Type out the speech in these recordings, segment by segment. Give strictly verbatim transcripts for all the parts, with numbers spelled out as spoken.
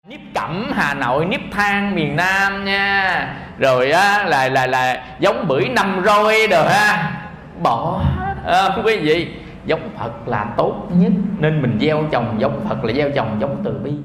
Nếp Cẩm Hà Nội, nếp than miền Nam nha, rồi á là là là giống bưởi năm roi rồi ha, bỏ à, quý vị, giống Phật là tốt nhất, nên mình gieo trồng giống Phật là gieo trồng giống từ bi.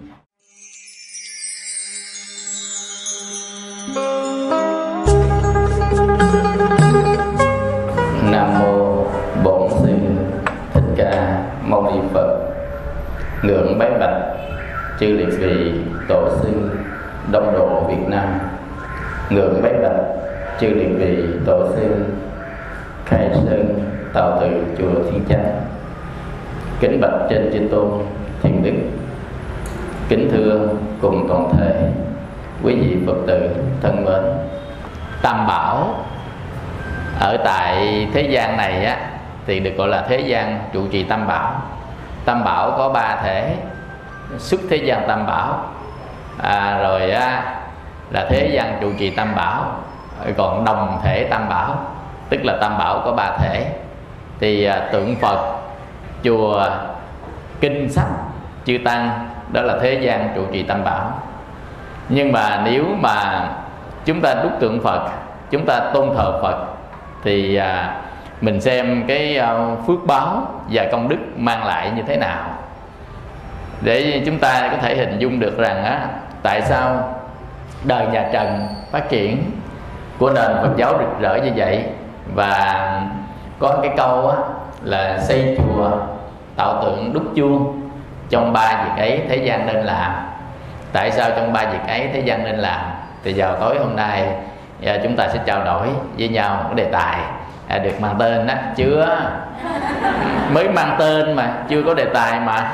Nam mô Bổn Sư Thích Ca Mâu Ni Phật. Ngưỡng bái bạch chư liệt vị tổ sư đông độ Việt Nam. Ngưỡng bái bạch chư liệt vị tổ sư khai sơn tạo tự chùa Thiên Chánh. Kính bạch trên chư tôn thiền đức. Kính thưa cùng toàn thể quý vị Phật tử thân mến. Tam Bảo ở tại thế gian này á thì được gọi là thế gian trụ trì Tam Bảo. Tam Bảo có ba thể: xuất thế gian Tam Bảo, à, rồi á, là thế gian trụ trì Tam Bảo, còn đồng thể Tam Bảo, tức là Tam Bảo có ba thể. Thì à, tượng Phật, chùa, kinh sách, chư tăng, đó là thế gian trụ trì Tam Bảo. Nhưng mà nếu mà chúng ta đúc tượng Phật, chúng ta tôn thờ Phật, thì à, mình xem cái à, phước báo và công đức mang lại như thế nào, để chúng ta có thể hình dung được rằng á, tại sao đời nhà Trần phát triển của nền Phật giáo rực rỡ như vậy. Và có cái câu á, là xây chùa, tạo tượng, đúc chuông, trong ba việc ấy thế gian nên làm. Tại sao trong ba việc ấy thế gian nên làm? Thì vào tối hôm nay à, chúng ta sẽ trao đổi với nhau một đề tài à, được mang tên á, chưa mới mang tên mà chưa có đề tài mà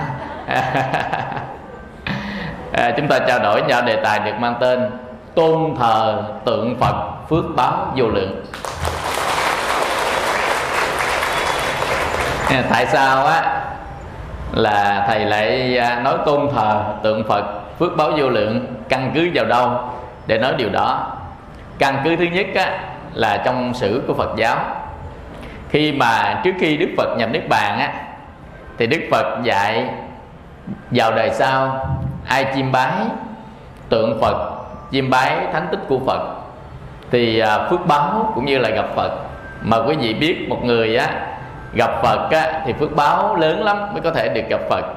à, chúng ta trao đổi nhau đề tài được mang tên tôn thờ tượng Phật phước báo vô lượng. À, tại sao á là thầy lại nói tôn thờ tượng Phật phước báo vô lượng? Căn cứ vào đâu để nói điều đó? Căn cứ thứ nhất á, là trong sử của Phật giáo. Khi mà trước khi Đức Phật nhập Niết Bàn á, thì Đức Phật dạy vào đời sau ai chiêm bái tượng Phật, chiêm bái thánh tích của Phật, thì phước báo cũng như là gặp Phật. Mà quý vị biết một người á, gặp Phật á, thì phước báo lớn lắm mới có thể được gặp Phật.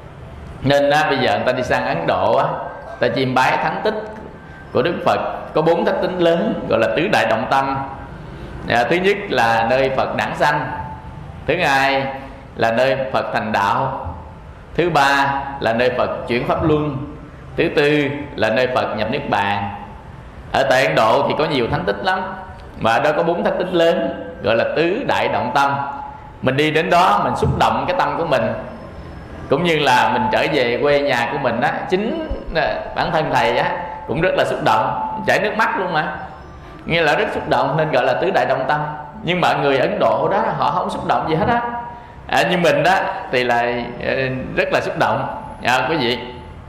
Nên á, bây giờ người ta đi sang Ấn Độ á, ta chiêm bái thánh tích của Đức Phật. Có bốn thánh tích lớn gọi là tứ đại động tâm. à, Thứ nhất là nơi Phật đản sanh, thứ hai là nơi Phật thành đạo, thứ ba là nơi Phật chuyển pháp luân, thứ tư là nơi Phật nhập Niết Bàn. Ở tại Ấn Độ thì có nhiều thánh tích lắm, mà ở đó có bốn thánh tích lớn gọi là tứ đại động tâm. Mình đi đến đó mình xúc động cái tâm của mình, cũng như là mình trở về quê nhà của mình á, chính bản thân thầy á cũng rất là xúc động, chảy nước mắt luôn mà, nghĩa là rất xúc động, nên gọi là tứ đại động tâm. Nhưng mà người Ấn Độ đó họ không xúc động gì hết á, à, như mình đó thì là rất là xúc động à, quý vị.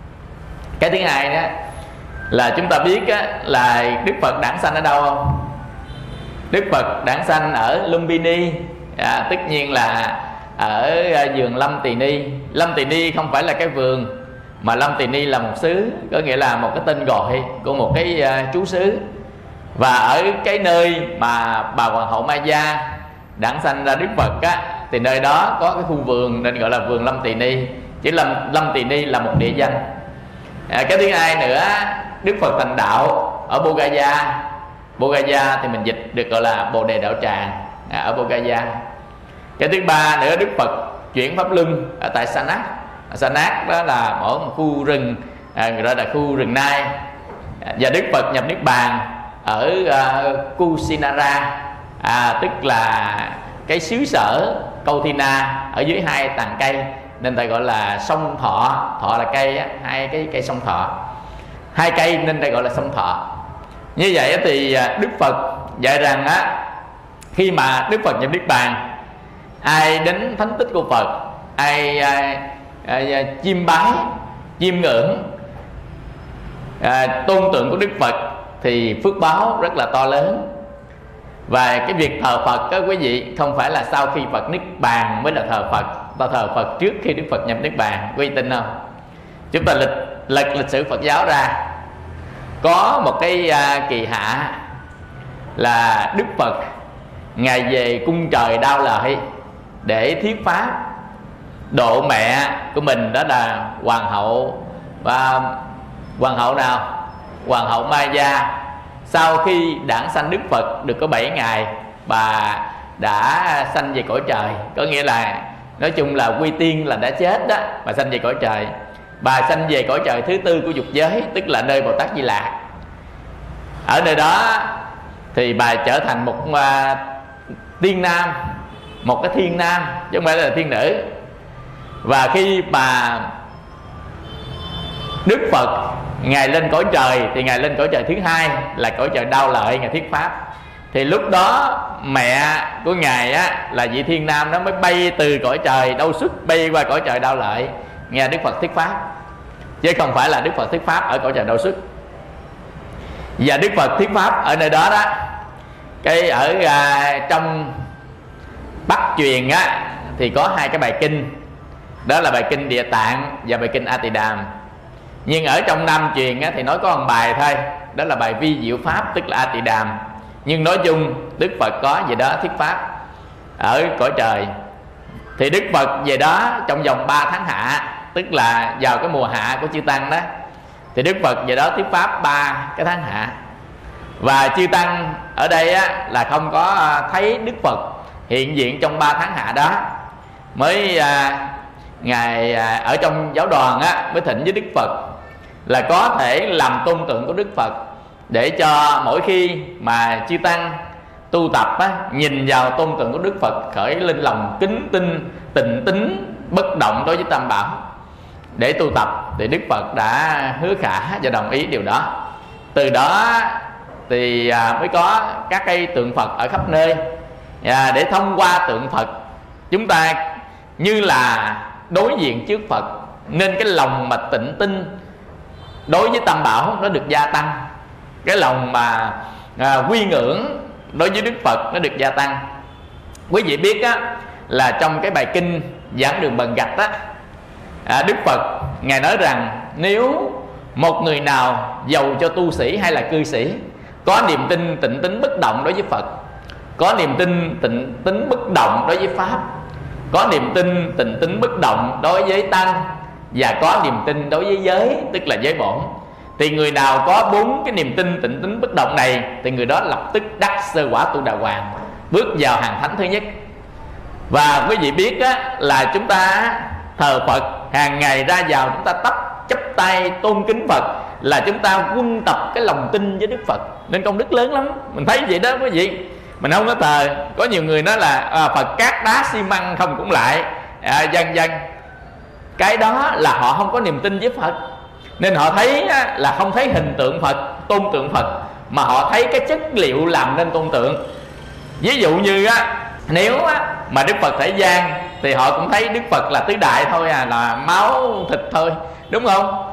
Cái thứ hai đó là chúng ta biết á, là Đức Phật đản sanh ở đâu không? Đức Phật đản sanh ở Lumbini, à, tất nhiên là ở vườn Lâm Tỳ Ni. Lâm Tỳ Ni không phải là cái vườn, mà Lâm Tỳ Ni là một xứ, có nghĩa là một cái tên gọi của một cái uh, trú xứ. Và ở cái nơi mà bà Hoàng hậu Maya đản sanh ra Đức Phật á, thì nơi đó có cái khu vườn nên gọi là vườn Lâm Tỳ Ni. Chỉ Lâm, Lâm Tỳ Ni là một địa danh. à, Cái thứ hai nữa, Đức Phật thành đạo ở Bodh-gaya. Bodh-gaya thì mình dịch được gọi là Bồ Đề Đạo Tràng à, ở Bodh-gaya. Cái thứ ba nữa, Đức Phật chuyển pháp luân ở tại Sanak. Sanak đó là ở một khu rừng à, gọi là khu rừng Nai. à, Và Đức Phật nhập Niết Bàn ở uh, Kusinara, à, tức là cái xứ sở Kauthina ở dưới hai tàn cây, nên ta gọi là sông Thọ. Thọ là cây á, hai cái cây sông Thọ, hai cây nên ta gọi là sông Thọ. Như vậy thì Đức Phật dạy rằng á, khi mà Đức Phật nhập Niết Bàn, ai đến thánh tích của Phật, ai, ai, ai chiêm bái, chiêm ngưỡng à, tôn tượng của Đức Phật thì phước báo rất là to lớn. Và cái việc thờ Phật đó quý vị, không phải là sau khi Phật Niết Bàn mới là thờ Phật. Ta thờ Phật trước khi Đức Phật nhập Niết Bàn, quý vị tin không? Chúng ta lịch lật lịch sử Phật giáo ra, có một cái uh, kỳ hạ là Đức Phật ngài về cung trời Đao Lợi để thuyết pháp độ mẹ của mình, đó là hoàng hậu và hoàng hậu nào? Hoàng hậu Maya. Sau khi đản sanh Đức Phật được có bảy ngày, bà đã sanh về cõi trời, có nghĩa là nói chung là quy tiên là đã chết đó, bà sanh về cõi trời. Bà sanh về cõi trời thứ tư của dục giới, tức là nơi Bồ Tát Di Lạc. Ở nơi đó thì bà trở thành một uh, tiên nam, một cái thiên nam chứ không phải là thiên nữ. Và khi bà Đức Phật ngài lên cõi trời thì ngài lên cõi trời thứ hai là cõi trời Đao Lợi, ngài thuyết pháp. Thì lúc đó mẹ của ngài á, là vị thiên nam đó mới bay từ cõi trời Đâu Xuất bay qua cõi trời Đao Lợi nghe Đức Phật thuyết pháp, chứ không phải là Đức Phật thuyết pháp ở cõi trời Đâu Xuất. Và Đức Phật thuyết pháp ở nơi đó đó, cái ở à, trong Bắc truyền á thì có hai cái bài kinh, đó là bài kinh Địa Tạng và bài kinh A Tỳ Đàm. Nhưng ở trong Nam truyền á, thì nói có một bài thôi, đó là bài Vi Diệu Pháp, tức là A Tỳ Đàm. Nhưng nói chung Đức Phật có về đó thuyết pháp ở cõi trời. Thì Đức Phật về đó trong vòng ba tháng hạ, tức là vào cái mùa hạ của chư Tăng đó, thì Đức Phật về đó thuyết pháp ba cái tháng hạ. Và chư Tăng ở đây á, là không có thấy Đức Phật hiện diện trong ba tháng hạ đó. Mới à, ngài à, ở trong giáo đoàn á, mới thỉnh với Đức Phật là có thể làm tôn tượng của Đức Phật, để cho mỗi khi mà chư Tăng tu tập á, nhìn vào tôn tượng của Đức Phật khởi lên lòng kính tinh, tịnh tín, bất động đối với Tam Bảo để tu tập. Thì Đức Phật đã hứa khả và đồng ý điều đó. Từ đó thì à, mới có các cái tượng Phật ở khắp nơi, à, để thông qua tượng Phật chúng ta như là đối diện trước Phật, nên cái lòng mà tịnh tinh đối với Tam Bảo nó được gia tăng, cái lòng mà à, quy ngưỡng đối với Đức Phật nó được gia tăng. Quý vị biết á, là trong cái bài kinh Giảng Đường Bần Gạch á, à, Đức Phật ngài nói rằng nếu một người nào giàu cho tu sĩ hay là cư sĩ có niềm tin tịnh tín bất động đối với Phật, có niềm tin tịnh tín bất động đối với Pháp, có niềm tin tịnh tín bất động đối với Tăng, và có niềm tin đối với giới, tức là giới bổn, thì người nào có bốn cái niềm tin tịnh tín bất động này thì người đó lập tức đắc sơ quả tu đà hoàng, bước vào hàng thánh thứ nhất. Và quý vị biết á, là chúng ta thờ Phật hàng ngày ra vào, chúng ta tấp chắp tay tôn kính Phật, là chúng ta quân tập cái lòng tin với Đức Phật, nên công đức lớn lắm. Mình thấy vậy đó quý vị. Mình không có thờ, có nhiều người nói là à, Phật cát đá xi măng không cũng lại, à, dân dân. Cái đó là họ không có niềm tin với Phật, nên họ thấy á, là không thấy hình tượng Phật, tôn tượng Phật, mà họ thấy cái chất liệu làm nên tôn tượng. Ví dụ như á, nếu á, mà Đức Phật thế gian thì họ cũng thấy Đức Phật là tứ đại thôi à, là máu thịt thôi, đúng không?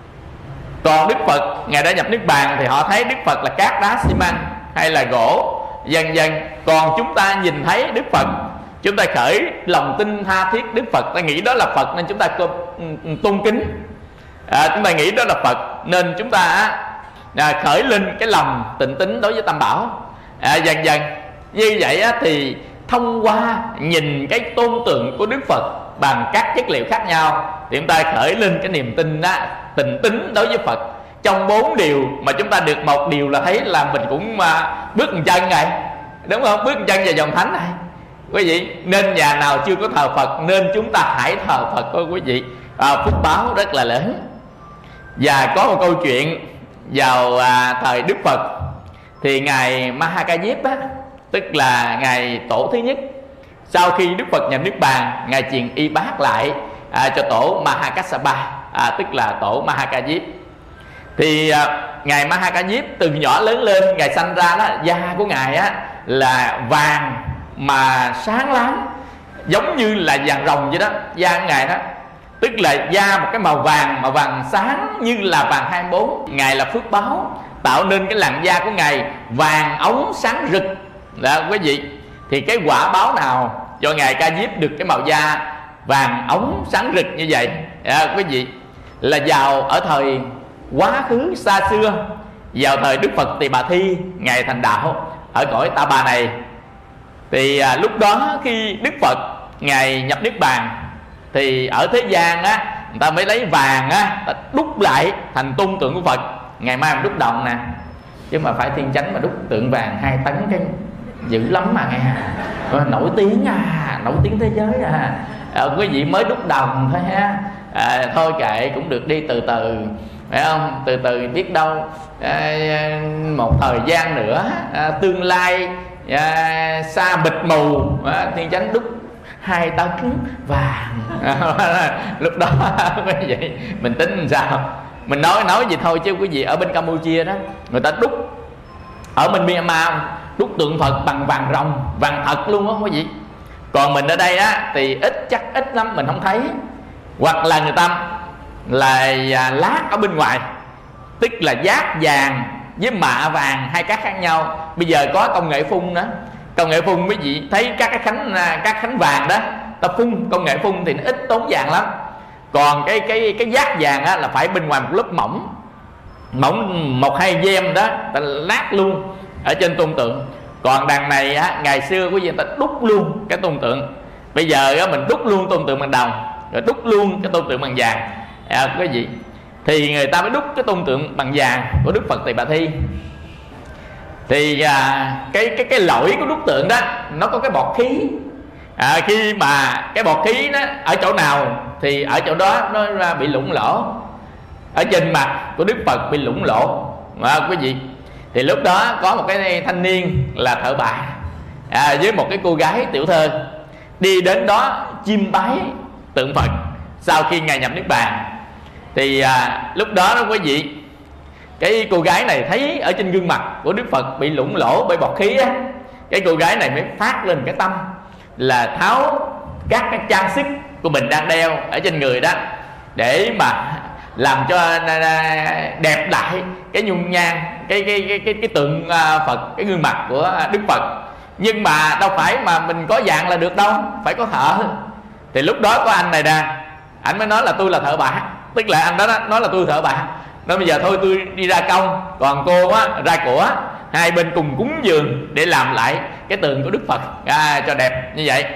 Còn Đức Phật ngài đã nhập Niết Bàn thì họ thấy Đức Phật là cát đá xi măng hay là gỗ, vân vân. Còn chúng ta nhìn thấy Đức Phật, chúng ta khởi lòng tin tha thiết Đức Phật, ta nghĩ đó là Phật nên chúng ta tôn kính, à, chúng ta nghĩ đó là Phật nên chúng ta à, khởi lên cái lòng tịnh tín đối với Tam Bảo, à, dần dần. Như vậy á, thì thông qua nhìn cái tôn tượng của Đức Phật bằng các chất liệu khác nhau thì chúng ta khởi lên cái niềm tin đó, tịnh tín đối với Phật. Trong bốn điều mà chúng ta được một điều là thấy là mình cũng mà bước một chân này, đúng không? Bước một chân vào dòng thánh này quý vị. Nên nhà nào chưa có thờ Phật nên chúng ta hãy thờ Phật thôi quý vị, à, phúc báo rất là lớn. Và có một câu chuyện vào à, thời Đức Phật thì ngài Ma Ha Ca Diếp á, tức là ngài tổ thứ nhất, sau khi Đức Phật nhập Niết Bàn, ngài truyền y bát lại à, cho tổ Ma Ha Kassapa, à, tức là tổ Ma Ha Ca Diếp. Thì à, ngài Ma Ha Ca Diếp từ nhỏ lớn lên, ngài sanh ra đó, da của ngài á là vàng mà sáng láng, giống như là vàng rồng vậy đó, da của ngài đó, tức là da một cái màu vàng, màu vàng sáng như là vàng hai mươi bốn. Ngài là phước báo tạo nên cái làn da của ngài vàng ống sáng rực đó quý vị. Thì cái quả báo nào cho ngài Ca Diếp được cái màu da vàng ống sáng rực như vậy à, quý vị? là vào ở thời quá khứ xa xưa, vào thời Đức Phật Tỳ Bà Thi ngài thành đạo ở cõi Ta Bà này. Thì à, lúc đó khi Đức Phật ngài nhập niết bàn thì ở thế gian á, người ta mới lấy vàng á ta đúc lại thành tôn tượng của Phật. Ngày mai mình đúc đồng nè, chứ mà phải Thiên Chánh mà đúc tượng vàng hai tấn cái dữ lắm mà nghe. Nổi tiếng à, nổi tiếng thế giới à, à quý vị mới đúc đồng thôi ha. À, thôi kệ cũng được đi từ từ, phải không? Từ từ biết đâu à, một thời gian nữa à, tương lai à, xa mịt mù à, Thiên Chánh đúc hai tấn vàng à, lúc đó quý vị mình tính làm sao? Mình nói nói gì thôi, chứ quý vị ở bên Campuchia đó người ta đúc, ở bên Myanmar đúc tượng Phật bằng vàng ròng, vàng thật luôn á quý vị. Còn mình ở đây á thì ít, chắc ít lắm mình không thấy. Hoặc là người ta là lát ở bên ngoài, tức là giác vàng với mạ vàng, hai các khác nhau. Bây giờ có công nghệ phun đó, công nghệ phun quý vị thấy các cái khánh các khánh vàng đó, ta phun công nghệ phun thì nó ít tốn vàng lắm. Còn cái cái cái giác vàng á là phải bên ngoài một lớp mỏng, mỏng một hai gem đó, ta lát luôn ở trên tôn tượng. Còn đằng này á, ngày xưa quý vị ta đúc luôn cái tôn tượng. Bây giờ á, mình đúc luôn tôn tượng bằng đồng, rồi đúc luôn cái tôn tượng bằng vàng à, quý vị. Thì người ta mới đúc cái tôn tượng bằng vàng của Đức Phật Tỳ Bà Thi. Thì à, cái cái cái lỗi của đúc tượng đó nó có cái bọt khí. À, khi mà cái bọt khí nó ở chỗ nào thì ở chỗ đó nó bị lủng lỗ. Ở trên mặt của Đức Phật bị lủng lỗ à, quý vị. Thì lúc đó có một cái thanh niên là thợ bạc à, với một cái cô gái tiểu thơ đi đến đó chiêm bái tượng Phật sau khi ngài nhập niết bàn. Thì à, lúc đó đó quý vị, cái cô gái này thấy ở trên gương mặt của Đức Phật bị lủng lỗ bởi bọt khí á, cái cô gái này mới phát lên cái tâm là tháo các cái trang sức của mình đang đeo ở trên người đó, để mà làm cho đẹp lại cái nhung nhan, cái cái cái cái, cái tượng Phật, cái gương mặt của Đức Phật. Nhưng mà đâu phải mà mình có dạng là được đâu, phải có thợ. Thì lúc đó có anh này nè, anh mới nói là tôi là thợ bạc, tức là anh đó nói là tôi thợ bạc. Nói bây giờ thôi tôi đi ra công, còn cô á ra của, hai bên cùng cúng dường để làm lại cái tượng của Đức Phật à, cho đẹp như vậy.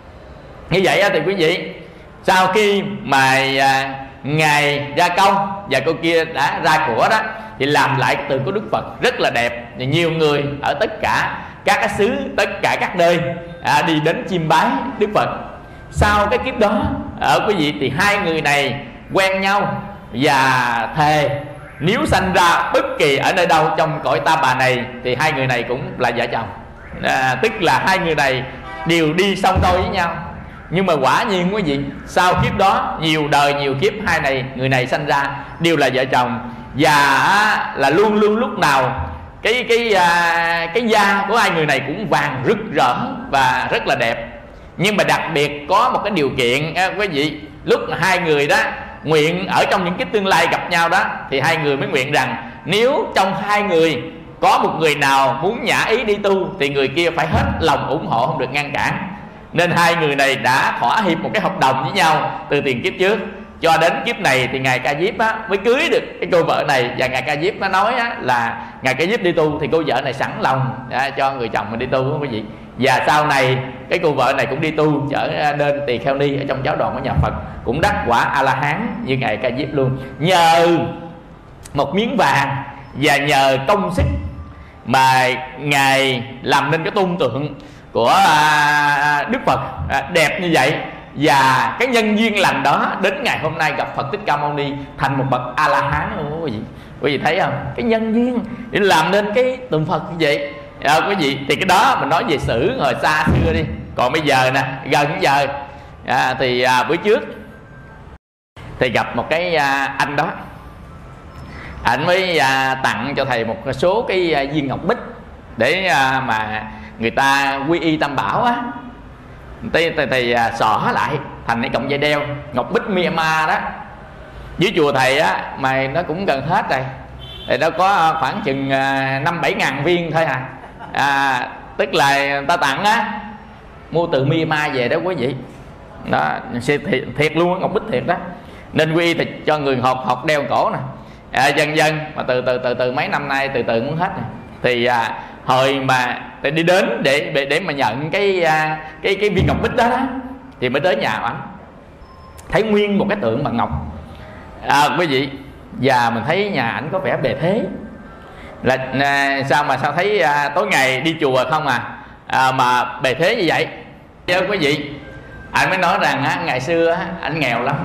Như vậy á, thì quý vị, sau khi mà à, ngài ra công và cô kia đã ra của đó, thì làm lại cái tượng của Đức Phật rất là đẹp. Và nhiều người ở tất cả các cái xứ, tất cả các nơi à, đi đến chiêm bái Đức Phật. Sau cái kiếp đó ở quý vị, thì hai người này quen nhau và thề nếu sanh ra bất kỳ ở nơi đâu trong cõi Ta Bà này thì hai người này cũng là vợ chồng à, tức là hai người này đều đi song đôi với nhau. Nhưng mà quả nhiên quý vị, sau kiếp đó nhiều đời nhiều kiếp, hai này người này sanh ra đều là vợ chồng. Và là luôn luôn lúc nào cái cái à, cái da của hai người này cũng vàng rực rỡ và rất là đẹp. Nhưng mà đặc biệt có một cái điều kiện à, quý vị, lúc mà hai người đó nguyện ở trong những cái tương lai gặp nhau đó, thì hai người mới nguyện rằng nếu trong hai người có một người nào muốn nhả ý đi tu thì người kia phải hết lòng ủng hộ, không được ngăn cản. Nên hai người này đã thỏa hiệp một cái hợp đồng với nhau từ tiền kiếp trước. Cho đến kiếp này thì ngài Ca Diếp á, mới cưới được cái cô vợ này. Và ngài Ca Diếp nó nói á, là ngài Ca Diếp đi tu thì cô vợ này sẵn lòng à, cho người chồng mình đi tu, quý vị. Và sau này cái cô vợ này cũng đi tu trở nên tỳ kheo ni ở trong giáo đoàn của nhà Phật, cũng đắc quả A La Hán như ngài Ca Diếp luôn. Nhờ một miếng vàng và nhờ công sức mà ngài làm nên cái tôn tượng của à, Đức Phật à, đẹp như vậy. Và cái nhân duyên lành đó đến ngày hôm nay gặp Phật Thích Ca Mâu Ni thành một bậc A La Hán luôn quý vị. Quý vị thấy không? Cái nhân duyên để làm nên cái tượng Phật như vậy à, quý vị. Thì cái đó mình nói về sử hồi xa xưa đi. Còn bây giờ nè, gần giờ à, thì à, bữa trước thì gặp một cái à, anh đó, anh mới à, tặng cho thầy một số cái à, viên ngọc bích để à, mà người ta quy y Tam Bảo á, thì, thì, thì à, xỏ lại thành cái cọng dây đeo ngọc bích Myanmar đó. Dưới chùa thầy á mà nó cũng gần hết rồi, thì nó có khoảng chừng năm bảy ngàn viên thôi à. à tức là ta tặng á, mua từ Myanmar về đó quý vị. Đó thiệt, thiệt luôn, ngọc bích thiệt đó. Nên quy y thì cho người hột hột đeo cổ nè, à, dần dần mà từ từ từ từ mấy năm nay từ từ muốn hết nè. Thì à, hồi mà thì đi đến để để để mà nhận cái à, cái cái viên ngọc bích đó, đó thì mới tới nhà ảnh, thấy nguyên một cái tượng bằng ngọc. À, quý vị, và mình thấy nhà ảnh có vẻ bề thế là à, sao mà sao thấy à, tối ngày đi chùa không à, à mà bề thế như vậy. Thưa quý vị, anh mới nói rằng á, ngày xưa á, anh nghèo lắm,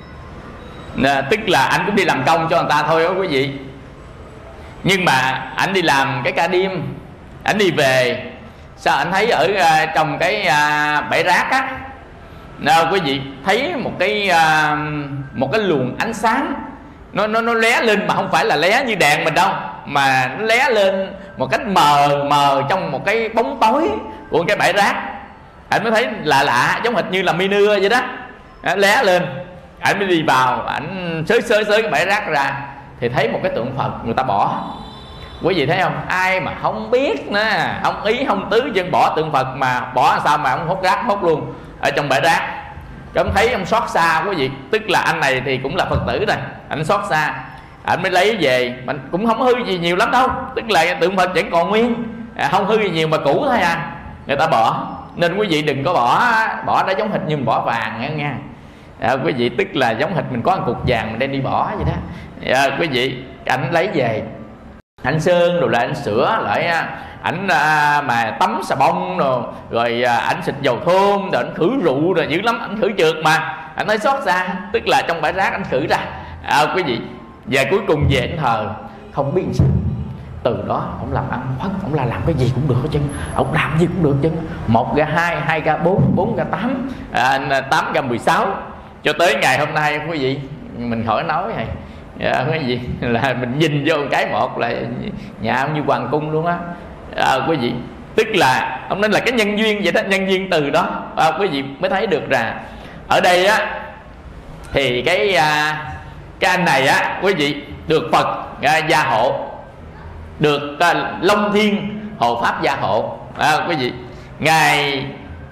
à, tức là anh cũng đi làm công cho người ta thôi đó quý vị. Nhưng mà anh đi làm cái ca đêm, anh đi về sao anh thấy ở à, trong cái à, bãi rác á, à, quý vị thấy một cái à, một cái luồng ánh sáng nó nó nó lóe lên, mà không phải là lóe như đèn mình đâu, mà nó lóe lên một cách mờ mờ trong một cái bóng tối của cái bãi rác. Anh mới thấy lạ lạ, giống hệt như là mi nưa vậy đó, lóe lên. Anh mới đi vào, ảnh xới xới xới cái bãi rác ra thì thấy một cái tượng Phật người ta bỏ. Quý vị thấy không, ai mà không biết nữa, không ý không tứ dân bỏ tượng Phật, mà bỏ sao mà ông hốt rác hốt luôn ở trong bãi rác. Cái ông thấy ông xót xa quý vị, tức là anh này thì cũng là Phật tử rồi, anh xót xa, anh mới lấy về. Mình cũng không hư gì nhiều lắm đâu, tức là tượng Phật vẫn còn nguyên, không hư gì nhiều mà cũ thôi à, người ta bỏ. Nên quý vị đừng có bỏ bỏ đó giống hệt như mình bỏ vàng nha, nha. À, quý vị, tức là giống hệt mình có một cục vàng mình đem đi bỏ vậy đó. À, quý vị, anh lấy về, anh sơn rồi lại anh sửa lại, ảnh à, mà tắm xà bông rồi rồi à, ảnh xịt dầu thơm rồi ảnh khử rượu rồi dữ lắm, ảnh khử trượt mà anh thấy xót xa, tức là trong bãi rác anh khử ra. À, quý vị, và cuối cùng về anh thờ không biết sao. Từ đó ông làm ăn phất, ông là làm cái gì cũng được hết trơn, ông làm gì cũng được hết trơn, một ra hai, hai ra bốn, bốn ra tám, à, tám ra mười sáu, cho tới ngày hôm nay quý vị mình khỏi nói này. À, cái gì là mình nhìn vô cái một là nhà ông như hoàng cung luôn á. À, quý vị, tức là ông nên là cái nhân duyên vậy đó, nhân duyên từ đó à, quý vị mới thấy được rằng ở đây á thì cái à, cái anh này á quý vị được Phật à, gia hộ, được à, Long Thiên hộ pháp gia hộ. À, quý vị, ngài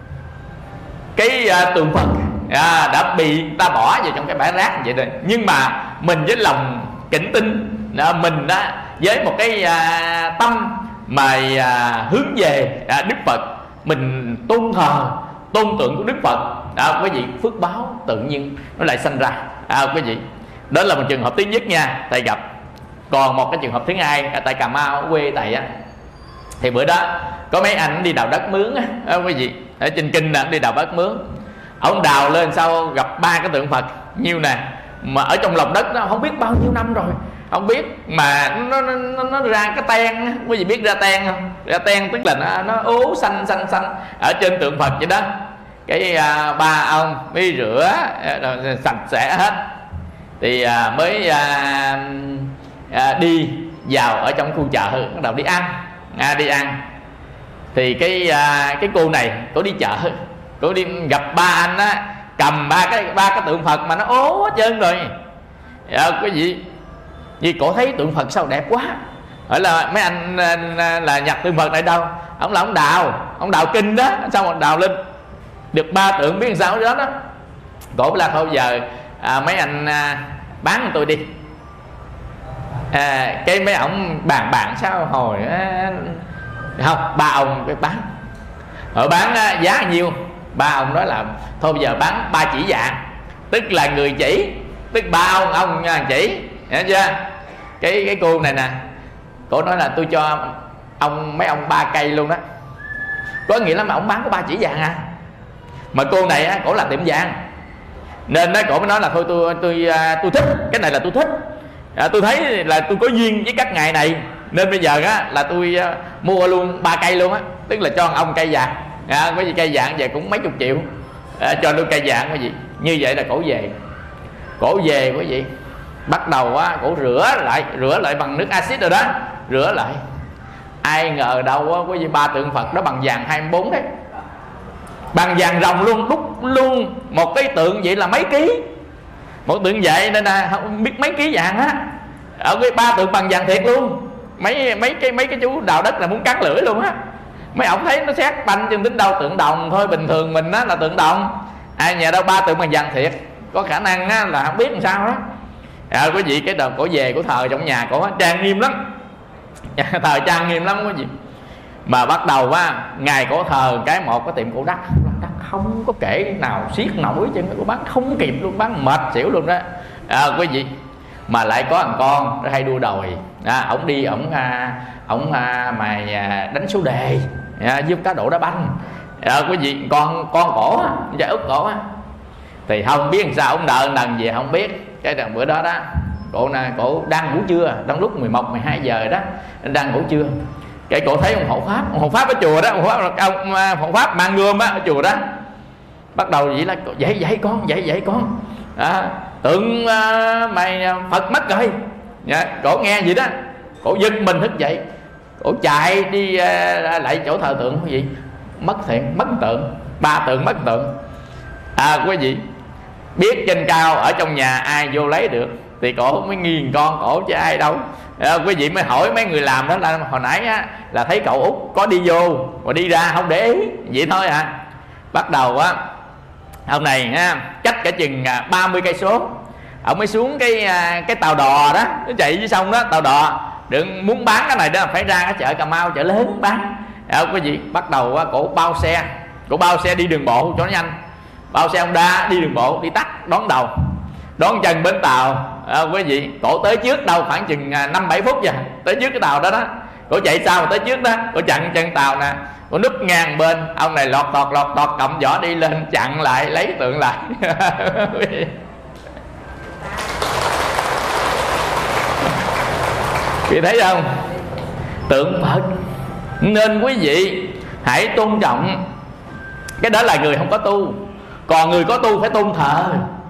cái à, tượng Phật à, đã bị ta bỏ vào trong cái bãi rác vậy rồi, nhưng mà mình với lòng kính tinh à, mình đó với một cái à, tâm mà à, hướng về à, Đức Phật, mình tôn thờ tôn tượng của Đức Phật à, quý vị, phước báo tự nhiên nó lại sanh ra. À, quý vị, đó là một trường hợp thứ nhất nha, thầy gặp. Còn một cái trường hợp thứ hai ở tại Cà Mau, ở quê thầy á, thì bữa đó có mấy anh đi đào đất mướn á, à, quý vị, ở trên kinh là đi đào đất mướn. Ông đào lên sau gặp ba cái tượng Phật nhiêu nè, mà ở trong lòng đất nó không biết bao nhiêu năm rồi, không biết mà nó nó, nó, nó ra cái ten. Quý vị biết ra ten không? Ra ten tức là nó, nó ố xanh xanh xanh ở trên tượng Phật vậy đó. Cái à, ba ông mới rửa à, sạch sẽ hết thì à, mới à, à, đi vào ở trong khu chợ, bắt đầu đi ăn. À, đi ăn thì cái à, cái cô này cô đi chợ, cô đi gặp ba anh á, cầm ba cái ba cái tượng Phật mà nó ố hết trơn rồi. À, cái gì vì cổ thấy tượng Phật sao đẹp quá, hỏi là mấy anh là nhặt tượng Phật này đâu, ông là ông đào ông đào kinh đó, sao mà đào lên được ba tượng biết làm sao đó đó. Cổ là thôi giờ à, mấy anh à, bán cho tôi đi. À, cái mấy ông bàn bạn sao hồi à, không, ba ông cái bán ở bán à, giá nhiêu, ba ông nói là thôi bây giờ bán ba chỉ vàng, tức là người chỉ, tức ba ông ông chỉ, hiểu chưa? Cái cái cô này nè, cổ nói là tôi cho ông mấy ông ba cây luôn đó, có nghĩa là mà ông bán có ba chỉ vàng à. Mà cô này á, cổ là tiệm vàng nên đó, cổ mới nói là thôi tôi tôi tôi thích cái này, là tôi thích à, tôi thấy là tôi có duyên với các ngài này nên bây giờ á là tôi uh, mua luôn ba cây luôn á, tức là cho ông cây vàng à, cái gì cây vàng về cũng mấy chục triệu à, cho luôn cây vàng cái gì như vậy là cổ về. Cổ về quý vị bắt đầu á, cổ rửa lại rửa lại bằng nước axit rồi đó, rửa lại. Ai ngờ đâu á, quý vị, ba tượng Phật đó bằng vàng hai mươi bốn đấy, bằng vàng ròng luôn, đúc luôn một cái tượng vậy là mấy ký, một tượng vậy nên là không biết mấy ký vàng á. Ở cái ba tượng bằng vàng thiệt luôn, mấy mấy cái mấy cái chú đào đất là muốn cắn lưỡi luôn á. Mấy ổng thấy nó xét banh chân tính đâu, tượng đồng thôi, bình thường mình á là tượng đồng, ai nhà đâu ba tượng bằng vàng thiệt. có khả năng á, là không biết làm sao đó. À, quý vị cái đợt cổ về cổ thờ trong nhà cổ trang nghiêm lắm, thờ trang nghiêm lắm quý vị. Mà bắt đầu á, ngày cổ thờ cái một cái tiệm cổ đắt, đắt không có kể nào siết nổi chứ, cổ bán không kịp luôn, bán mệt xỉu luôn đó. À, quý vị, mà lại có thằng con nó hay đua đòi, à, ổng đi ổng à, ổng à, mà à, đánh số đề, à, giúp cá độ đá banh. À, quý vị, con con cổ á, cha út cổ á, thì không biết làm sao ông đợi lần về không biết. Cái đợt bữa đó đó, cổ nè, cổ đang ngủ trưa, đang lúc mười một, mười hai giờ đó, đang ngủ trưa. Cái cổ thấy ông hộ pháp, ông hộ pháp ở chùa đó, ông hộ pháp, ông hộ pháp mang gươm á ở chùa đó. Bắt đầu vậy là dậy dậy con, dậy dậy con, à, tượng uh, mày Phật mất rồi. Dạ, cổ nghe vậy đó, cổ giật mình thức dậy, cổ chạy đi uh, lại chỗ thờ tượng. Quý vị, mất thiện, mất tượng, ba tượng mất tượng. À, quý vị biết trên cao ở trong nhà ai vô lấy được thì cổ mới nghiền con cổ chứ ai đâu. À, quý vị mới hỏi mấy người làm đó là hồi nãy á, là thấy cậu út có đi vô mà đi ra không để ý vậy thôi à. Bắt đầu á, ông này ha, cách cả chừng ba mươi cây số ông mới xuống cái cái tàu đò đó, nó chạy dưới sông đó, tàu đò đừng muốn bán cái này đó phải ra cái chợ Cà Mau, chợ lớn bán. À, quý vị, bắt đầu á, cổ bao xe, cổ bao xe đi đường bộ cho nó nhanh, bao xe Honda đi đường bộ, đi tắt đón đầu, đón chân bến tàu. À, quý vị, cổ tới trước đâu khoảng chừng năm bảy phút vậy, tới trước cái tàu đó đó, cổ chạy sau mà tới trước đó, cổ chặn chân tàu nè, cổ núp ngang bên, ông này lọt tọt lọt tọt cầm vỏ đi lên chặn lại lấy tượng lại. Quý vị thấy không, tượng Phật. Nên quý vị hãy tôn trọng. Cái đó là người không có tu, còn người có tu phải tôn thờ.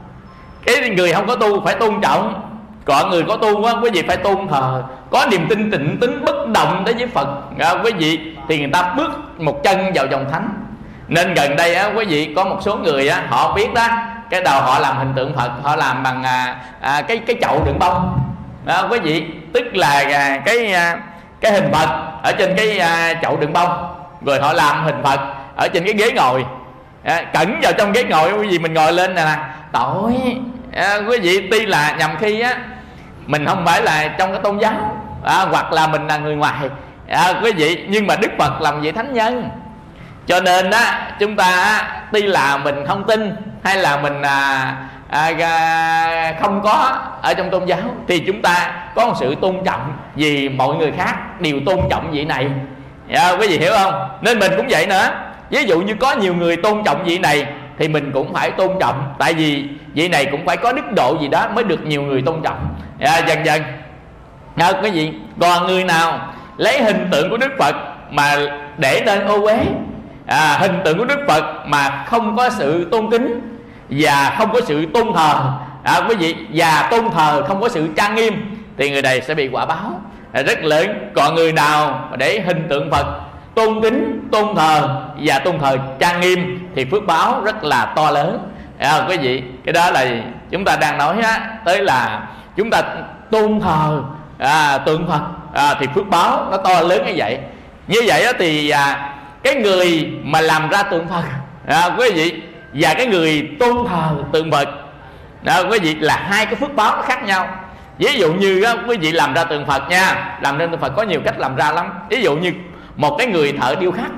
Cái người không có tu phải tôn trọng, còn người có tu á, quý vị phải tôn thờ, có niềm tin tịnh tín bất động đối với Phật. À, quý vị, thì người ta bước một chân vào dòng thánh. Nên gần đây á, quý vị, có một số người á, họ biết đó, cái đầu họ làm hình tượng Phật, họ làm bằng à, à, cái cái chậu đựng bông. À, quý vị, tức là à, cái à, cái hình Phật ở trên cái à, chậu đựng bông, rồi họ làm hình Phật ở trên cái ghế ngồi. À, cẩn vào trong ghế ngồi, quý vị, mình ngồi lên nè, tội. À, quý vị, tuy là nhầm khi á mình không phải là trong cái tôn giáo, à, hoặc là mình là người ngoài, à, quý vị, nhưng mà Đức Phật làm vị thánh nhân. Cho nên á, chúng ta á, tuy là mình không tin hay là mình à, à, à, không có ở trong tôn giáo, thì chúng ta có một sự tôn trọng vì mọi người khác đều tôn trọng vị này. À, quý vị hiểu không? Nên mình cũng vậy nữa. Ví dụ như có nhiều người tôn trọng vị này thì mình cũng phải tôn trọng, tại vì vị này cũng phải có đức độ gì đó mới được nhiều người tôn trọng. À, dần dần à, quý vị, còn người nào lấy hình tượng của Đức Phật mà để lên ô uế, à, hình tượng của Đức Phật mà không có sự tôn kính và không có sự tôn thờ, à, quý vị, và tôn thờ không có sự trang nghiêm, thì người này sẽ bị quả báo rất lớn. Còn người nào mà để hình tượng Phật tôn kính, tôn thờ và tôn thờ trang nghiêm thì phước báo rất là to lớn. À, quý vị, cái đó là chúng ta đang nói á, tới là chúng ta tôn thờ à, tượng Phật, à, thì phước báo nó to lớn như vậy. Như vậy á, thì à, cái người mà làm ra tượng Phật, à, quý vị, và cái người tôn thờ tượng Phật, à, quý vị, là hai cái phước báo nó khác nhau. Ví dụ như á, quý vị làm ra tượng Phật nha, làm ra tượng Phật có nhiều cách làm ra lắm. Ví dụ như một cái người thợ điêu khắc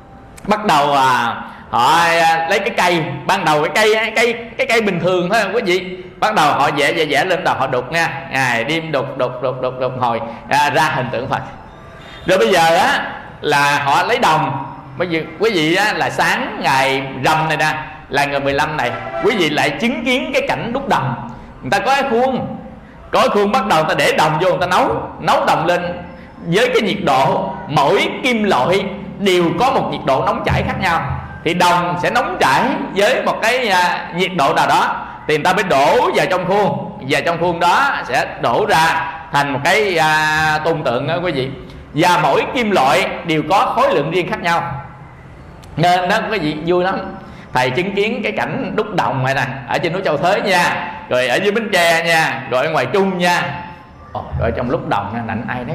bắt đầu à, họ à, lấy cái cây, ban đầu cái cây cây cái cây bình thường thôi quý vị, bắt đầu họ vẽ vẽ vẽ lên đầu họ đục nha, ngày đêm đục đục đục đục đục hồi à, ra hình tượng Phật. Rồi bây giờ á là họ lấy đồng. Bây giờ quý vị á, là sáng ngày rằm này nè, là ngày mười lăm này, quý vị lại chứng kiến cái cảnh đúc đồng. Người ta có cái khuôn, có cái khuôn, bắt đầu người ta để đồng vô, người ta nấu nấu đồng lên với cái nhiệt độ, mỗi kim loại đều có một nhiệt độ nóng chảy khác nhau, thì đồng sẽ nóng chảy với một cái à, nhiệt độ nào đó, thì người ta mới đổ vào trong khuôn, và trong khuôn đó sẽ đổ ra thành một cái à, tôn tượng đó quý vị. Và mỗi kim loại đều có khối lượng riêng khác nhau. Nên đó quý vị, vui lắm. Thầy chứng kiến cái cảnh đúc đồng này nè, ở trên núi Châu Thới nha, rồi ở dưới Bến Tre nha, rồi ở ngoài Trung nha. Ồ, rồi trong lúc đồng nha, nạnh ai đấy,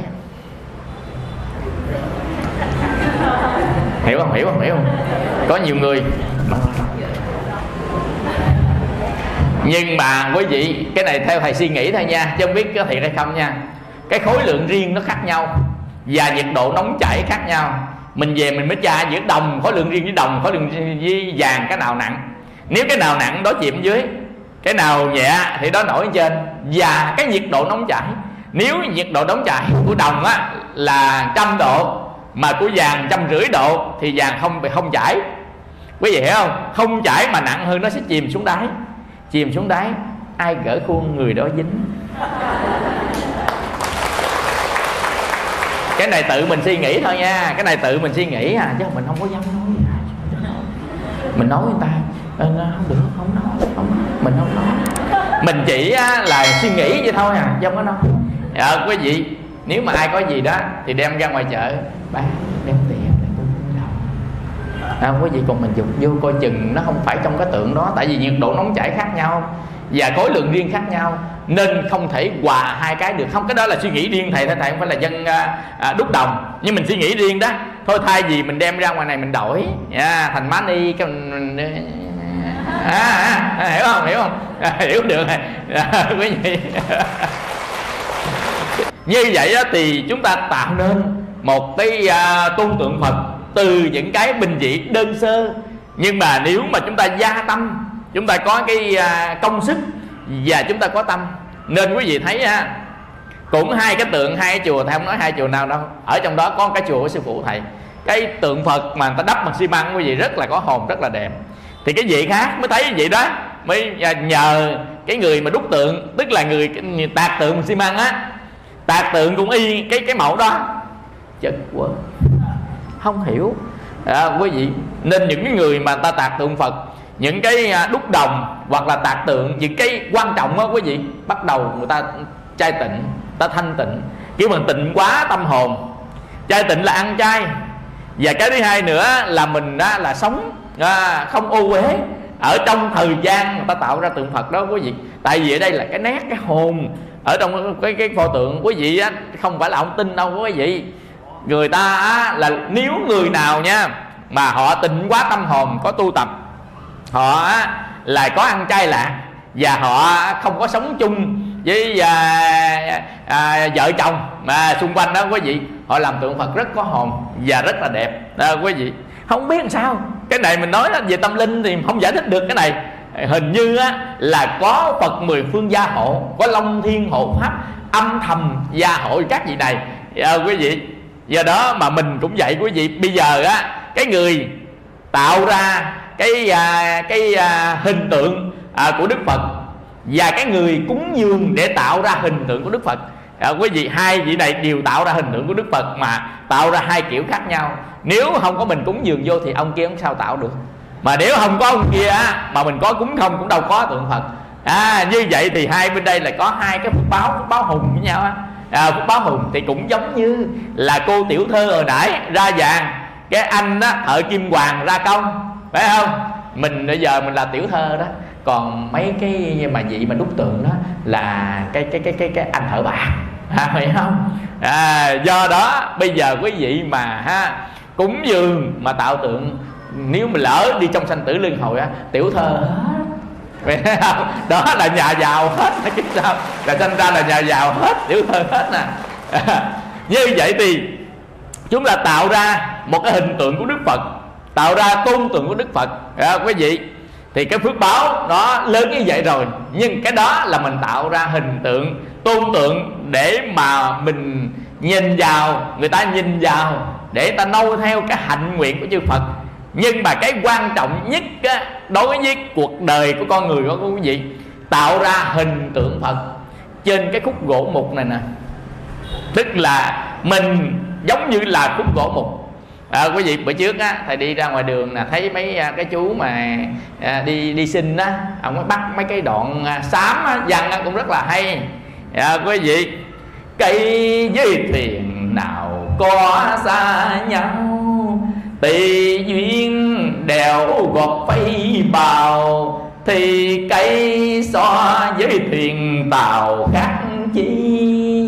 hiểu không, hiểu không, hiểu không? Có nhiều người Nhưng mà quý vị, cái này theo thầy suy nghĩ thôi nha, chứ không biết có thiệt hay không nha. Cái khối lượng riêng nó khác nhau và nhiệt độ nóng chảy khác nhau. Mình về mình mới tra giữa đồng, khối lượng riêng với đồng, khối lượng với vàng, cái nào nặng. Nếu cái nào nặng đó chìm dưới, cái nào nhẹ thì đó nổi trên. Và cái nhiệt độ nóng chảy, nếu nhiệt độ nóng chảy của đồng á là trăm độ, mà của vàng trăm rưỡi độ, thì vàng không không chảy. Quý vị hiểu không? Không chảy mà nặng hơn nó sẽ chìm xuống đáy. Chìm xuống đáy, ai gỡ khuôn người đó dính. Cái này tự mình suy nghĩ thôi nha, cái này tự mình suy nghĩ à, chứ mình không có dám nói gì. Mình nói người ta không được, không nói, không nói. Mình không nói, mình chỉ là suy nghĩ vậy thôi à, chứ không có nói. Dạ, quý vị, nếu mà ai có gì đó thì đem ra ngoài chợ bán, đem tiền để tôi mua đầu. À, quý vị, còn mình dục vô coi chừng nó không phải trong cái tượng đó, tại vì nhiệt độ nóng chảy khác nhau và khối lượng riêng khác nhau, nên không thể hòa hai cái được. Không, cái đó là suy nghĩ riêng thầy, thầy không phải là dân à, đúc đồng, nhưng mình suy nghĩ riêng đó. Thôi thay vì mình đem ra ngoài này mình đổi yeah, thành mani cái mình, à, à, hiểu không, hiểu không, à, hiểu được à, quý vị. Như vậy đó, thì chúng ta tạo nên một cái à, tôn tượng Phật từ những cái bình dị đơn sơ. Nhưng mà nếu mà chúng ta gia tâm, chúng ta có cái à, công sức và chúng ta có tâm, nên quý vị thấy ha, cũng hai cái tượng, hai cái chùa, thầy không nói hai chùa nào đâu, ở trong đó có cái chùa của sư phụ thầy, cái tượng Phật mà người ta đắp bằng xi măng, quý vị, rất là có hồn, rất là đẹp. Thì cái vị khác mới thấy vậy đó, mới nhờ cái người mà đúc tượng, tức là người, người tạc tượng bằng xi măng á, tạc tượng cũng y cái cái mẫu đó, chất quá không hiểu à, quý vị. Nên những cái người mà ta tạc tượng Phật, những cái đúc đồng hoặc là tạc tượng, những cái quan trọng đó quý vị, bắt đầu người ta chay tịnh, ta thanh tịnh. Kiểu bằng tịnh quá tâm hồn. Chay tịnh là ăn chay, và cái thứ hai nữa là mình đó là sống à, không ô uế ở trong thời gian người ta tạo ra tượng Phật đó quý vị. Tại vì ở đây là cái nét, cái hồn ở trong cái cái pho tượng quý vị á, không phải là không tin đâu quý vị. Người ta á, là nếu người nào nha mà họ tịnh quá tâm hồn, có tu tập, họ á, là có ăn chay lạc, và họ không có sống chung với à, à, vợ chồng mà xung quanh đó quý vị, họ làm tượng Phật rất có hồn và rất là đẹp đó quý vị. Không biết làm sao, cái này mình nói về tâm linh thì không giải thích được cái này. Hình như á, là có Phật mười phương gia hộ, có Long Thiên hộ pháp âm thầm gia hộ các vị này à, quý vị. Do đó mà mình cũng vậy quý vị. Bây giờ á, cái người tạo ra cái à, cái à, hình tượng à, của Đức Phật, và cái người cúng dường để tạo ra hình tượng của Đức Phật à, quý vị, hai vị này đều tạo ra hình tượng của Đức Phật, mà tạo ra hai kiểu khác nhau. Nếu không có mình cúng dường vô thì ông kia không sao tạo được. Mà nếu không có ông kia á, mà mình có cúng không cũng đâu có tượng Phật à. Như vậy thì hai bên đây là có hai cái phước báo, phước báo hùng với nhau á à, phước báo hùng thì cũng giống như là cô tiểu thơ hồi nãy ra vàng, cái anh đó thợ kim hoàng ra công, phải không? Mình bây giờ mình là tiểu thơ đó, còn mấy cái mà vị mà đúc tượng đó là cái cái cái cái cái anh thợ bạc à, phải không? À, do đó bây giờ quý vị mà ha cúng dường mà tạo tượng, nếu mà lỡ đi trong sanh tử luân hồi á, tiểu thơ hết, đó là nhà giàu hết, chứ sao là sanh ra là nhà giàu hết, tiểu thơ hết nè à, như vậy thì chúng ta tạo ra một cái hình tượng của Đức Phật, tạo ra tôn tượng của Đức Phật à, quý vị, thì cái phước báo nó lớn như vậy rồi. Nhưng cái đó là mình tạo ra hình tượng, tôn tượng để mà mình nhìn vào, người ta nhìn vào để ta noi theo cái hạnh nguyện của chư Phật. Nhưng mà cái quan trọng nhất á, đối với cuộc đời của con người đó quý vị, tạo ra hình tượng Phật trên cái khúc gỗ mục này nè. Tức là mình giống như là khúc gỗ mục à, quý vị. Bữa trước á, thầy đi ra ngoài đường là thấy mấy cái chú mà à, đi đi xin á, ông mới bắt mấy cái đoạn à, xám á, văn á, cũng rất là hay à, quý vị. Cây với thuyền nào có xa nhau, tùy duyên đèo gọt phay bào, thì cây so với thuyền tàu khác chi.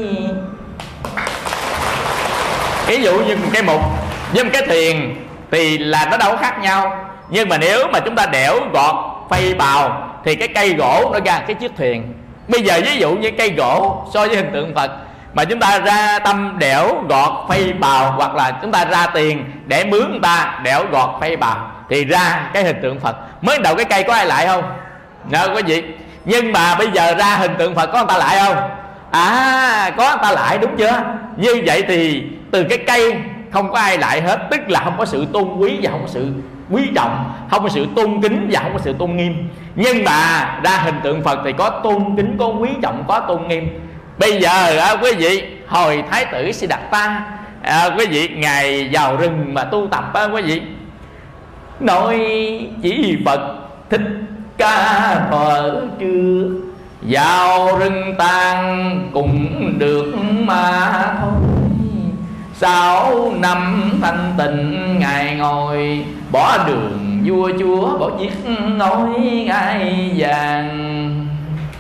Ví dụ như cái mục với cái thuyền thì là nó đâu có khác nhau, nhưng mà nếu mà chúng ta đẽo gọt phay bào thì cái cây gỗ nó ra cái chiếc thuyền. Bây giờ ví dụ như cây gỗ so với hình tượng Phật mà chúng ta ra tâm đẽo gọt phay bào, hoặc là chúng ta ra tiền để mướn người ta đẽo gọt phay bào, thì ra cái hình tượng Phật. Mới đầu cái cây có ai lại không? Đâu có gì. Nhưng mà bây giờ ra hình tượng Phật có người ta lại không? À, có người ta lại, đúng chưa? Như vậy thì từ cái cây không có ai lại hết, tức là không có sự tôn quý và không có sự quý trọng, không có sự tôn kính và không có sự tôn nghiêm. Nhưng mà ra hình tượng Phật thì có tôn kính, có quý trọng, có tôn nghiêm. Bây giờ à, quý vị, hồi Thái tử Siddhartha, à, quý vị ngài vào rừng mà tu tập á, quý vị nói chỉ Phật Thích Ca thuở trưa, vào rừng tàn cũng được mà thôi. Sáu năm thanh tịnh ngài ngồi, bỏ đường vua chúa, bỏ chiếc nói ngai vàng.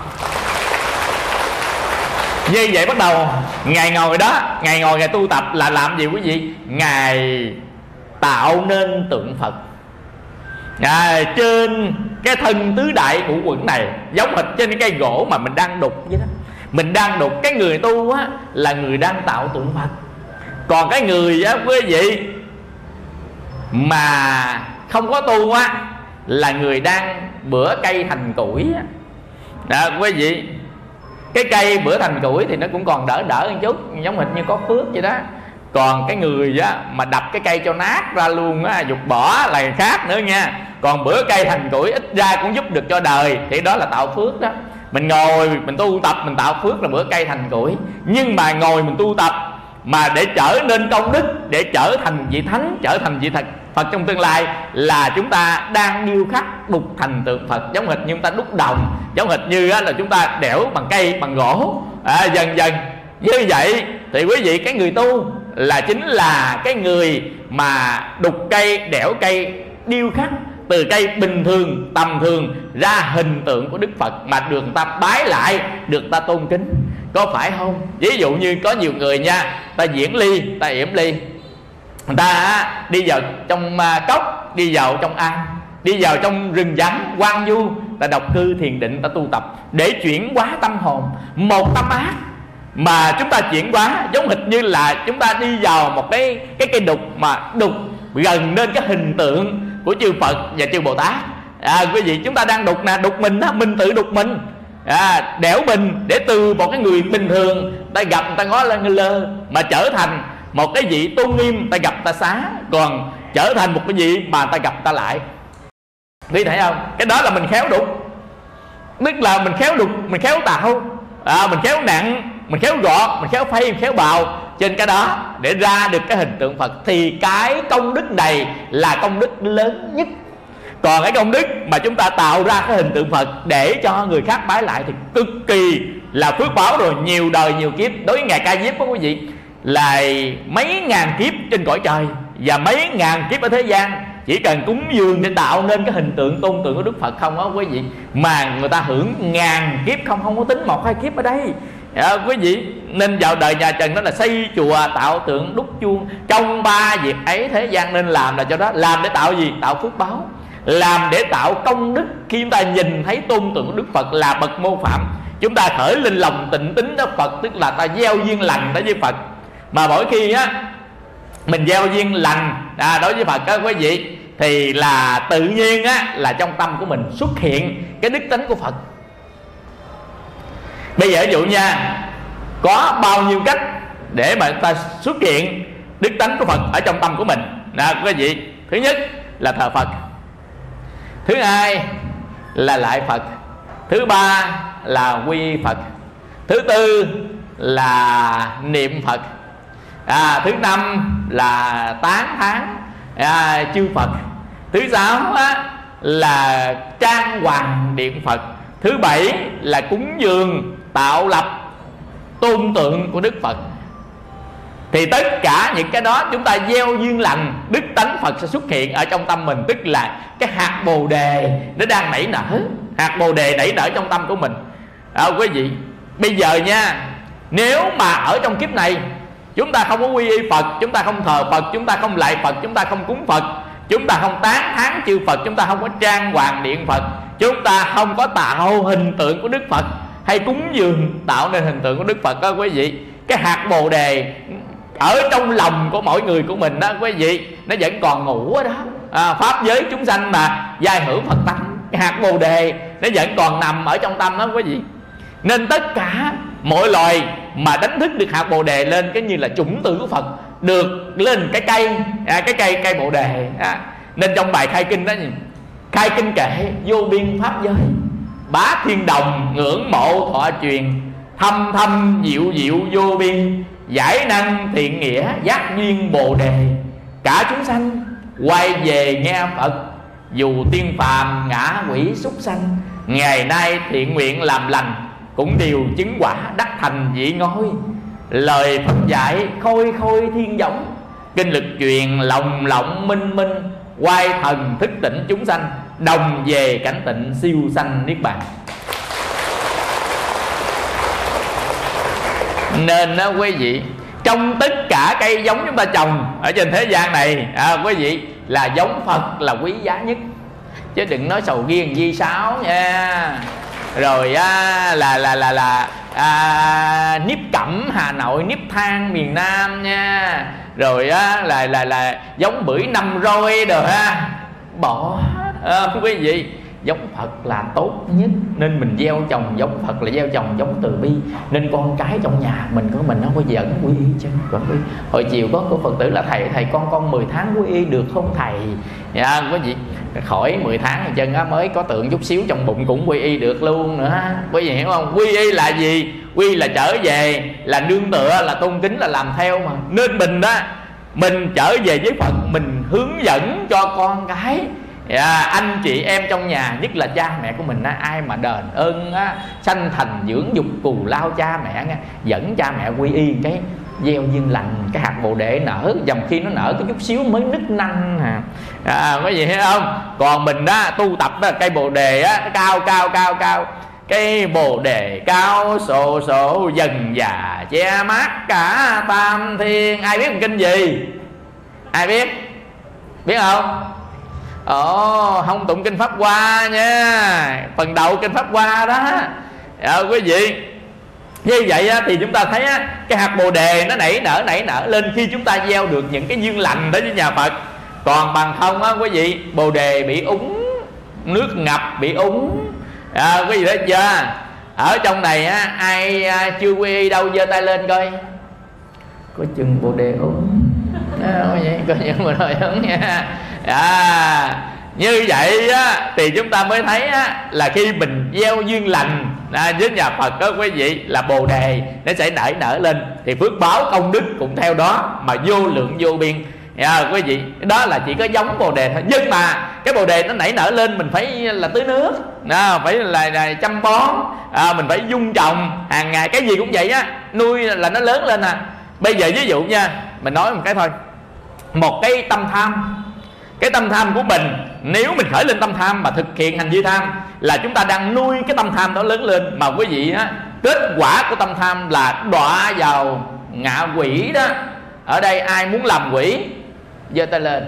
Như vậy bắt đầu ngài ngồi đó, ngài ngồi ngài tu tập là làm gì quý vị? Ngài tạo nên tượng Phật à, trên cái thân tứ đại ngũ quẩn này, giống hệt trên cái cây gỗ mà mình đang đục vậy đó. Mình đang đục, cái người tu á là người đang tạo tượng Phật. Còn cái người á quý vị mà không có tu á là người đang bữa cây thành củi á. Đó quý vị, cái cây bữa thành củi thì nó cũng còn đỡ đỡ một chút, giống hệt như có phước vậy đó. Còn cái người á mà đập cái cây cho nát ra luôn á, dục bỏ là khác nữa nha. Còn bữa cây thành củi ít ra cũng giúp được cho đời, thì đó là tạo phước đó. Mình ngồi mình tu tập mình tạo phước là bữa cây thành củi. Nhưng mà ngồi mình tu tập mà để trở nên công đức, để trở thành vị thánh, trở thành vị thật Phật trong tương lai, là chúng ta đang điêu khắc đục thành tượng Phật. Giống hệt như chúng ta đúc đồng, giống hệt như là chúng ta đẽo bằng cây, bằng gỗ à, dần dần. Như vậy thì quý vị, cái người tu là chính là cái người mà đục cây, đẽo cây, điêu khắc từ cây bình thường, tầm thường ra hình tượng của Đức Phật mà được ta bái lại, được ta tôn kính. Có phải không? Ví dụ như có nhiều người nha, ta diễn ly, ta yểm ly, người ta đi vào trong cốc, đi vào trong am, đi vào trong rừng vắng hoang vu, ta độc cư thiền định, ta tu tập để chuyển hóa tâm hồn. Một tâm ác mà chúng ta chuyển hóa, giống hệt như là chúng ta đi vào một cái cái cây đục mà đục gần nên cái hình tượng của chư Phật và chư Bồ Tát. À, quý vị, chúng ta đang đục nè, đục mình đó, mình tự đục mình. À, đẽo mình để từ một cái người bình thường ta gặp ta ngó lên lơ mà trở thành một cái vị tôn nghiêm, ta gặp ta xá, còn trở thành một cái vị mà ta gặp ta lại. Quý thấy không? Cái đó là mình khéo đục, tức là mình khéo đục, mình khéo tạo, à, mình khéo nặng, mình khéo gọt, mình khéo phay, mình khéo bào trên cái đó để ra được cái hình tượng Phật. Thì cái công đức này là công đức lớn nhất. Còn cái công đức mà chúng ta tạo ra cái hình tượng Phật để cho người khác bái lại thì cực kỳ là phước báo rồi, nhiều đời nhiều kiếp. Đối với Ngài Ca Diếp đó quý vị, là mấy ngàn kiếp trên cõi trời và mấy ngàn kiếp ở thế gian, chỉ cần cúng dường để tạo nên cái hình tượng tôn tượng của Đức Phật không đó quý vị, mà người ta hưởng ngàn kiếp không, không có tính một hai kiếp ở đây. À, quý vị, nên vào đời nhà Trần đó là xây chùa, tạo tượng, đúc chuông. Trong ba việc ấy thế gian nên làm là cho đó. Làm để tạo gì? Tạo phước báo. Làm để tạo công đức. Khi chúng ta nhìn thấy tôn tượng của Đức Phật là bậc mô phạm, chúng ta khởi lên lòng tịnh tín đó Phật, tức là ta gieo duyên lành đối với Phật. Mà mỗi khi á mình gieo duyên lành à, đối với Phật đó quý vị, thì là tự nhiên á là trong tâm của mình xuất hiện cái đức tánh của Phật. Bây giờ ví dụ nha, có bao nhiêu cách để mà ta xuất hiện đức tánh của Phật ở trong tâm của mình nè quý vị. Thứ nhất là thờ Phật, thứ hai là lại Phật, thứ ba là quy Phật, thứ tư là niệm Phật, à, thứ năm là tán thán à, chư Phật, thứ sáu á, là trang hoàng điện Phật, thứ bảy là cúng dường tạo lập tôn tượng của Đức Phật. Thì tất cả những cái đó chúng ta gieo duyên lành, đức tánh Phật sẽ xuất hiện ở trong tâm mình. Tức là cái hạt bồ đề nó đang nảy nở, hạt bồ đề nảy nở trong tâm của mình. À, quý vị, bây giờ nha, nếu mà ở trong kiếp này chúng ta không có quy y Phật, chúng ta không thờ Phật, chúng ta không lạy Phật, chúng ta không cúng Phật, chúng ta không tán thán chư Phật, chúng ta không có trang hoàng điện Phật, chúng ta không có tạo hình tượng của Đức Phật hay cúng dường tạo nên hình tượng của Đức Phật đó quý vị. Cái hạt bồ đề ở trong lòng của mỗi người của mình đó quý vị, nó vẫn còn ngủ ở đó. à, Pháp giới chúng sanh mà giai hữu Phật tâm, cái hạt bồ đề nó vẫn còn nằm ở trong tâm đó quý vị. Nên tất cả mọi loài mà đánh thức được hạt bồ đề lên, cái như là chủng tử của Phật được lên cái cây, à, cái cây cây bồ đề. à. Nên trong bài khai kinh đó, khai kinh kệ vô biên pháp giới, bá thiên đồng ngưỡng mộ thọ truyền, thâm thâm diệu diệu vô biên, giải năng thiện nghĩa giác duyên bồ đề. Cả chúng sanh quay về nghe Phật, dù tiên phàm ngã quỷ súc sanh, ngày nay thiện nguyện làm lành, cũng đều chứng quả đắc thành vị ngôi. Lời Phật dạy khôi khôi thiên giống, kinh lực truyền lòng lộng minh minh, quay thần thức tỉnh chúng sanh, đồng về cảnh tịnh siêu sanh niết bàn. Nên đó quý vị, trong tất cả cây giống chúng ta trồng ở trên thế gian này, à, quý vị, là giống Phật là quý giá nhất. Chứ đừng nói sầu riêng di sáo nha. Rồi á, là là là là à, nếp cẩm Hà Nội, nếp than miền Nam nha. Rồi á, là là là giống bưởi năm roi rồi ha, bỏ. à, quý vị, giống Phật là tốt nhất. Nên mình gieo trồng giống Phật là gieo trồng giống từ bi. Nên con cái trong nhà mình của mình nó có dẫn quy y chứ. Hồi chiều có cô Phật tử là thầy thầy con con mười tháng quy y được không thầy? Dạ quý vị, khỏi mười tháng thì chân á mới có tượng chút xíu trong bụng cũng quy y được luôn nữa. Quý vị hiểu không? Quy y là gì? Quy là trở về, là nương tựa, là tôn kính, là làm theo mà. Nên mình đó, mình trở về với Phật, mình hướng dẫn cho con cái, yeah, anh chị em trong nhà, nhất là cha mẹ của mình á, ai mà đền ơn á, sanh thành dưỡng dục cù lao cha mẹ nghe, dẫn cha mẹ quy y cái gieo duyên lành, cái hạt bồ đề nở, dòng khi nó nở cái chút xíu mới nứt nanh hà. À, có gì thấy không? Còn mình đó tu tập đó, cây bồ đề á, nó cao cao cao cao, cây bồ đề cao sổ sổ, dần già che mát cả tam thiên. Ai biết một kinh gì? Ai biết? Biết không? Ồ, không tụng kinh Pháp Hoa nha, phần đầu kinh Pháp Hoa đó. À, quý vị, như vậy á, thì chúng ta thấy á, cái hạt bồ đề nó nảy nở nảy nở lên khi chúng ta gieo được những cái duyên lành đó với nhà Phật. Còn bằng không á quý vị, bồ đề bị úng, nước ngập bị úng. À, quý vị thấy chưa? Ở trong này á, ai à, chưa quy y đâu giơ tay lên coi. Có chừng bồ đề úng. À, quý vị, coi những người nói úng nha. À, như vậy á, thì chúng ta mới thấy á, là khi mình gieo duyên lành à, với nhà Phật đó quý vị, là bồ đề nó sẽ nảy nở lên, thì phước báo công đức cũng theo đó mà vô lượng vô biên. À, quý vị, đó là chỉ có giống bồ đề thôi. Nhưng mà cái bồ đề nó nảy nở lên mình phải là tưới nước, à, phải là, là chăm bón, à, mình phải dung trồng hàng ngày. Cái gì cũng vậy á, nuôi là nó lớn lên à. Bây giờ ví dụ nha, mình nói một cái thôi, một cái tâm tham. Cái tâm tham của mình, nếu mình khởi lên tâm tham mà thực hiện hành vi tham, là chúng ta đang nuôi cái tâm tham đó lớn lên. Mà quý vị á, kết quả của tâm tham là đọa vào ngạ quỷ đó. Ở đây ai muốn làm quỷ giơ tay lên.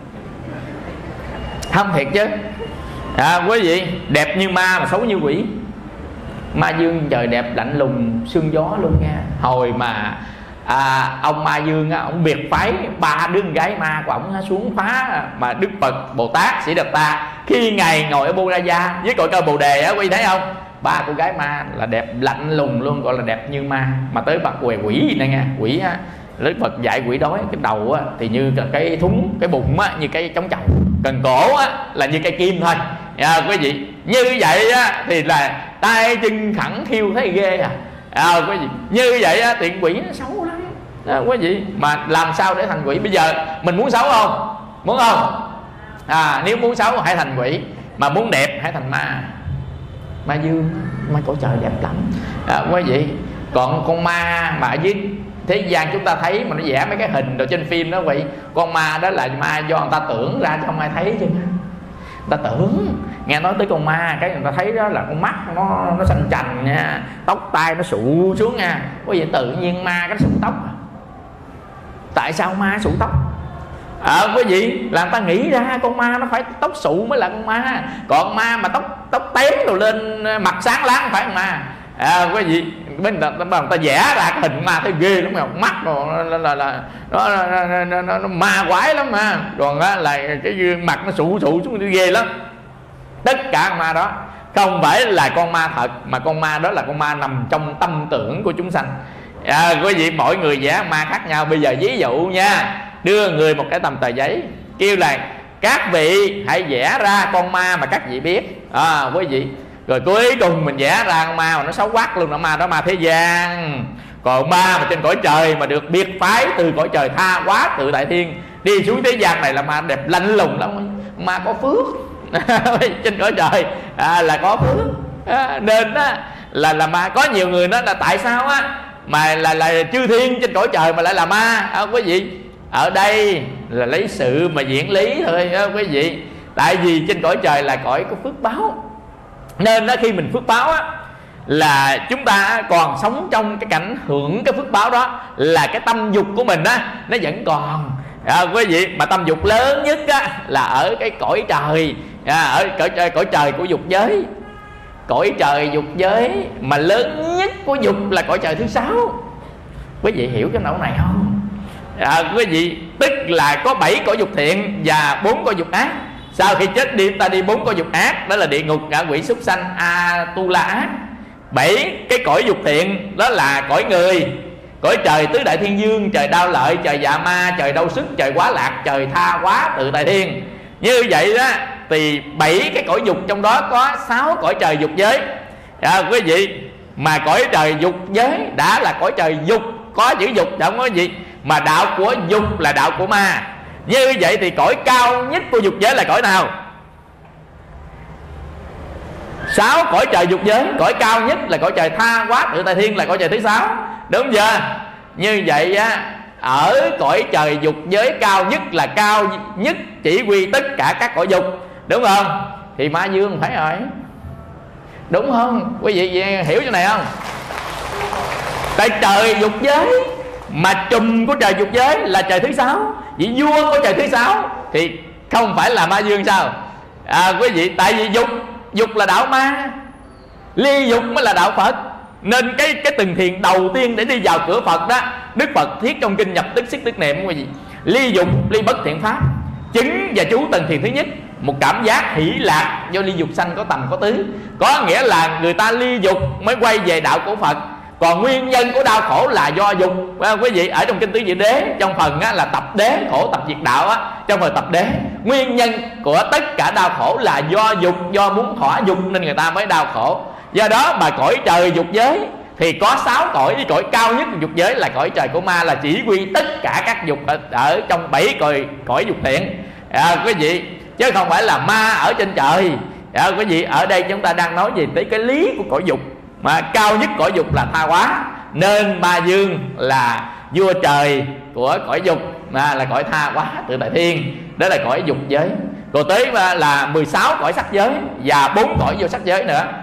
Không thiệt chứ. À, quý vị, đẹp như ma mà xấu như quỷ. Ma dương trời đẹp lạnh lùng sương gió luôn nha. Hồi mà à, ông Ma Dương á, ông biệt phái ba đứa gái ma của ông xuống phá mà Đức Phật Bồ Tát Sĩ Đập Ta khi ngài ngồi ở Bồ Ra Gia với cội cây bồ đề á, quý thấy không? Ba cô gái ma là đẹp lạnh lùng luôn, gọi là đẹp như ma. Mà tới bậc quề quỷ gì nè nghe, quỷ á, Đức Phật dạy quỷ đói, cái đầu á thì như cái thúng, cái bụng á như cái trống chầu, cần cổ á là như cây kim thôi. À, quý vị, như vậy á thì là tay chân khẳng khiu thấy ghê à. À, quý vị, như vậy á, thì quỷ nó xấu lắm. À, quý vị, mà làm sao để thành quỷ? Bây giờ mình muốn xấu không? Muốn không? À, nếu muốn xấu hãy thành quỷ, mà muốn đẹp hãy thành ma. Ma dương, ma cõi trời đẹp lắm. À, quý vị, còn con ma mà ở dưới thế gian chúng ta thấy mà nó vẽ mấy cái hình rồi trên phim đó vậy, con ma đó là ma do người ta tưởng ra chứ không ai thấy chứ. Người ta tưởng, nghe nói tới con ma cái người ta thấy đó là con mắt nó nó xanh chành nha, tóc tai nó sụ xuống nha. Có gì tự nhiên ma cái sụ tóc à? Tại sao ma sụ tóc? À, quý vị, là người ta nghĩ ra con ma nó phải tóc sụ mới là con ma, còn ma mà tóc tóc tém rồi lên mặt sáng láng phải con ma. À, quý vị, bên người ta, người ta vẽ ra cái hình ma thấy ghê lắm, mà mắt rồi là, là, là nó, nó, nó, nó, nó ma quái lắm mà, còn á, là cái mặt nó sụ sụ xuống ghê lắm. Tất cả con ma đó không phải là con ma thật, mà con ma đó là con ma nằm trong tâm tưởng của chúng sanh. À, quý vị, mỗi người vẽ ma khác nhau. Bây giờ ví dụ nha, đưa người một cái tầm tờ giấy, kêu là các vị hãy vẽ ra con ma mà các vị biết. À, quý vị, rồi cuối cùng mình vẽ ra con ma mà nó xấu quắc luôn, nó ma đó ma thế gian. Còn ma mà trên cõi trời mà được biệt phái từ cõi trời tha hóa tự tại thiên đi xuống thế gian này là ma đẹp lạnh lùng lắm, ma có phước. Trên cõi trời à, là có phước. À, nên á, là là ma. Có nhiều người nói là tại sao á mà là là chư thiên trên cõi trời mà lại là ma. À, quý vị, ở đây là lấy sự mà diễn lý thôi á, quý vị. Tại vì trên cõi trời là cõi có phước báo, nên đó, khi mình phước báo á, là chúng ta còn sống trong cái cảnh hưởng cái phước báo đó, là cái tâm dục của mình á nó vẫn còn. À, quý vị, mà tâm dục lớn nhất á là ở cái cõi trời, à, ở cõi, cõi trời của dục giới. Cõi trời dục giới mà lớn nhất của dục là cõi trời thứ sáu. Quý vị hiểu cái nỗi này không? À, quý vị, tức là có bảy cõi dục thiện và bốn cõi dục ác. Sau khi chết đi ta đi bốn cõi dục ác, đó là địa ngục, ngạ quỷ, súc sanh, a tu la ác. Bảy cái cõi dục thiện đó là cõi người, cõi trời tứ đại thiên dương, trời đao lợi, trời dạ ma, trời đau sức, trời quá lạc, trời tha hóa tự tại thiên. Như vậy đó thì bảy cái cõi dục trong đó có sáu cõi trời dục giới. À, quý vị, mà cõi trời dục giới đã là cõi trời dục, có chữ dục không có gì, mà đạo của dục là đạo của ma. Như vậy thì cõi cao nhất của dục giới là cõi nào? Sáu cõi trời dục giới, cõi cao nhất là cõi trời tha hóa tự tại thiên là cõi trời thứ sáu, đúng chưa? Như vậy á, ở cõi trời dục giới cao nhất là cao nhất chỉ huy tất cả các cõi dục, đúng không? Thì ma dương phải rồi, đúng không? Quý vị hiểu chỗ này không? Tại trời dục giới mà trùm của trời dục giới là trời thứ sáu, vị vua của trời thứ sáu thì không phải là ma dương sao? À, quý vị, tại vì dục dục là đạo ma, ly dục mới là đạo Phật. Nên cái cái từng thiền đầu tiên để đi vào cửa Phật đó, Đức Phật thiết trong kinh nhập tức xích tức niệm, quý vị. Ly dục ly bất thiện pháp, chứng và chú tầng thiền thứ nhất, một cảm giác hỷ lạc do ly dục sanh có tầm có tứ. Có nghĩa là người ta ly dục mới quay về đạo của Phật. Còn nguyên nhân của đau khổ là do dục. Quý vị, ở trong kinh tứ diệu đế, trong phần á, là tập đế, khổ tập diệt đạo á, trong phần tập đế, nguyên nhân của tất cả đau khổ là do dục, do muốn thỏa dục nên người ta mới đau khổ. Do đó mà cõi trời dục giới thì có sáu cõi, đi cõi cao nhất dục giới là cõi trời của ma, là chỉ huy tất cả các dục ở, ở trong bảy cõi cõi dục thiện. À, quý vị, chứ không phải là ma ở trên trời. À, quý vị, ở đây chúng ta đang nói về tới cái lý của cõi dục, mà cao nhất cõi dục là tha hóa, nên ma dương là vua trời của cõi dục, mà là cõi tha hóa tự tại thiên, đó là cõi dục giới. Rồi tới là mười sáu cõi sắc giới và bốn cõi vô sắc giới nữa.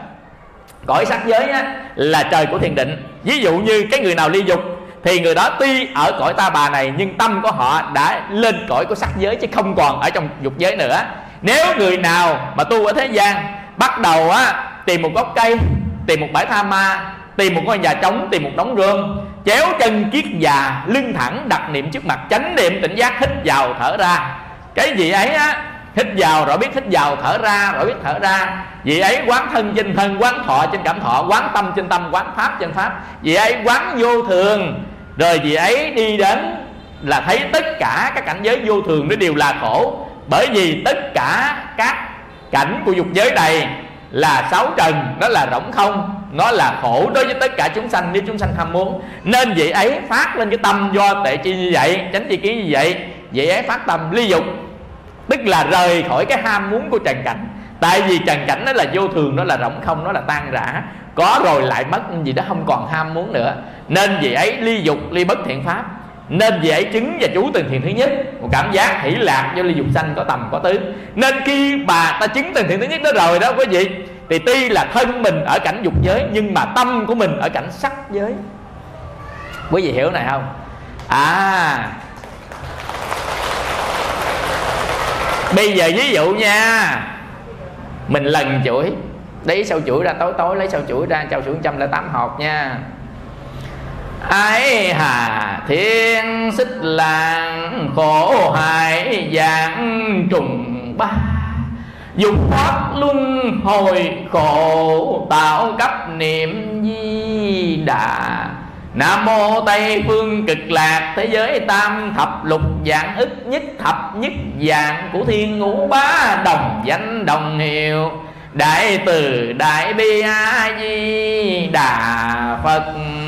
Cõi sắc giới á, là trời của thiền định. Ví dụ như cái người nào ly dục thì người đó tuy ở cõi ta bà này nhưng tâm của họ đã lên cõi của sắc giới, chứ không còn ở trong dục giới nữa. Nếu người nào mà tu ở thế gian bắt đầu á, tìm một gốc cây, tìm một bãi tha ma, tìm một ngôi nhà trống, tìm một đống rơm, chéo chân kiết già, lưng thẳng đặt niệm trước mặt, chánh niệm tỉnh giác, hít vào thở ra. Cái gì ấy á, hít vào rồi biết hít vào, thở ra rồi biết thở ra. Vì ấy quán thân trên thân, quán thọ trên cảm thọ, quán tâm trên tâm, quán pháp trên pháp. Vì ấy quán vô thường, rồi vì ấy đi đến là thấy tất cả các cảnh giới vô thường nó đều là khổ. Bởi vì tất cả các cảnh của dục giới này là sáu trần, đó là rỗng không, nó là khổ đối với tất cả chúng sanh nếu chúng sanh ham muốn. Nên vậy ấy phát lên cái tâm do tệ chi như vậy, chánh chi kiến như vậy. Vậy ấy phát tâm ly dục, tức là rời khỏi cái ham muốn của trần cảnh. Tại vì trần cảnh nó là vô thường, nó là rỗng không, nó là tan rã, có rồi lại mất, gì đó không còn ham muốn nữa. Nên vì ấy ly dục ly bất thiện pháp. Nên vì ấy chứng và trú từng thiền thứ nhất, một cảm giác hỷ lạc do ly dục sanh có tầm có tứ. Nên khi bà ta chứng từng thiền thứ nhất đó rồi đó quý vị, thì tuy là thân mình ở cảnh dục giới nhưng mà tâm của mình ở cảnh sắc giới. Quý vị hiểu này không? À, Bây giờ ví dụ nha, mình lần chuỗi, lấy sâu chuỗi ra, tối tối lấy sâu chuỗi ra, trao chuỗi một trăm lẻ tám hộp nha. Ái hà thiên xích làng, khổ hại dạng trùng ba, dùng pháp luân hồi khổ, tạo cấp niệm Di Đà. Nam mô Tây phương cực lạc, thế giới tam thập lục dạng ức nhất thập nhất dạng, của thiên ngũ bá đồng danh đồng hiệu, đại từ đại bi A Di Đà Phật.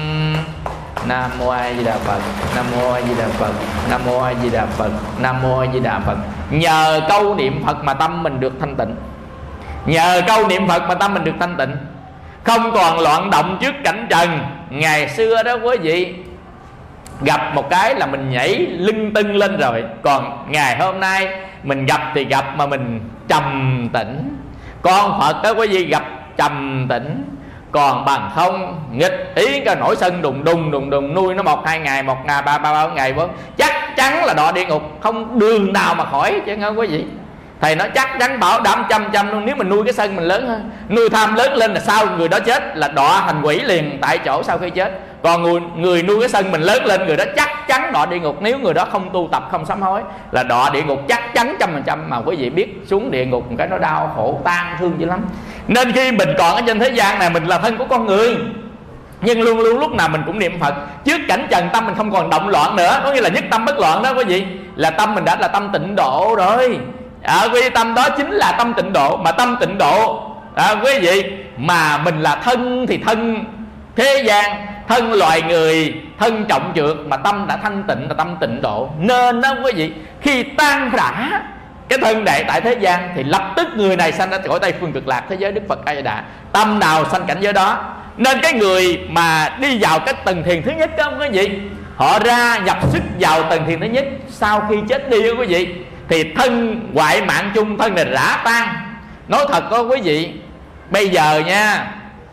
Nam mô A Di Đà Phật. Nam mô A Di Đà Phật. Nam mô A Di Đà Phật. Nam mô A Di Đà Phật. Nhờ câu niệm Phật mà tâm mình được thanh tịnh. Nhờ câu niệm Phật mà tâm mình được thanh tịnh, không còn loạn động trước cảnh trần. Ngày xưa đó quý vị, gặp một cái là mình nhảy lưng tưng lên rồi. Còn ngày hôm nay mình gặp thì gặp mà mình trầm tĩnh. Con Phật đó quý vị, gặp trầm tĩnh. Còn bằng không nghịch ý cái nổi sân đùng đùng đùng đùng, nuôi nó một hai ngày, một ngày ba ba ba ngày bốn, chắc chắn là đọa địa ngục, không đường nào mà khỏi chứ không quý vị. Thầy nói chắc chắn bảo đảm trăm trăm luôn. Nếu mình nuôi cái sân mình lớn hơn, nuôi tham lớn lên là sao người đó chết là đọa thành quỷ liền tại chỗ sau khi chết. Còn người, người nuôi cái sân mình lớn lên, người đó chắc chắn đọa địa ngục. Nếu người đó không tu tập, không sám hối là đọa địa ngục chắc chắn trăm phần trăm. Mà quý vị biết xuống địa ngục một cái nó đau khổ tan thương dữ lắm. Nên khi mình còn ở trên thế gian này, mình là thân của con người, nhưng luôn luôn lúc nào mình cũng niệm Phật. Trước cảnh trần tâm mình không còn động loạn nữa, có nghĩa là nhất tâm bất loạn đó quý vị, là tâm mình đã là tâm tịnh độ rồi. À, quý vị, tâm đó chính là tâm tịnh độ. Mà tâm tịnh độ à, quý vị, mà mình là thân thì thân thế gian, thân loài người, thân trọng trược, mà tâm đã thanh tịnh là tâm tịnh độ. Nên đó quý vị, khi tan rã cái thân đại tại thế gian thì lập tức người này sanh ra cõi Tây phương cực lạc, thế giới Đức Phật A Di Đà. Tâm nào sanh cảnh giới đó. Nên cái người mà đi vào cái tầng thiền thứ nhất đó quý vị, họ ra nhập sức vào tầng thiền thứ nhất, sau khi chết đi quý vị, thì thân hoại mạng chung, thân này rã tan. Nói thật có quý vị, bây giờ nha,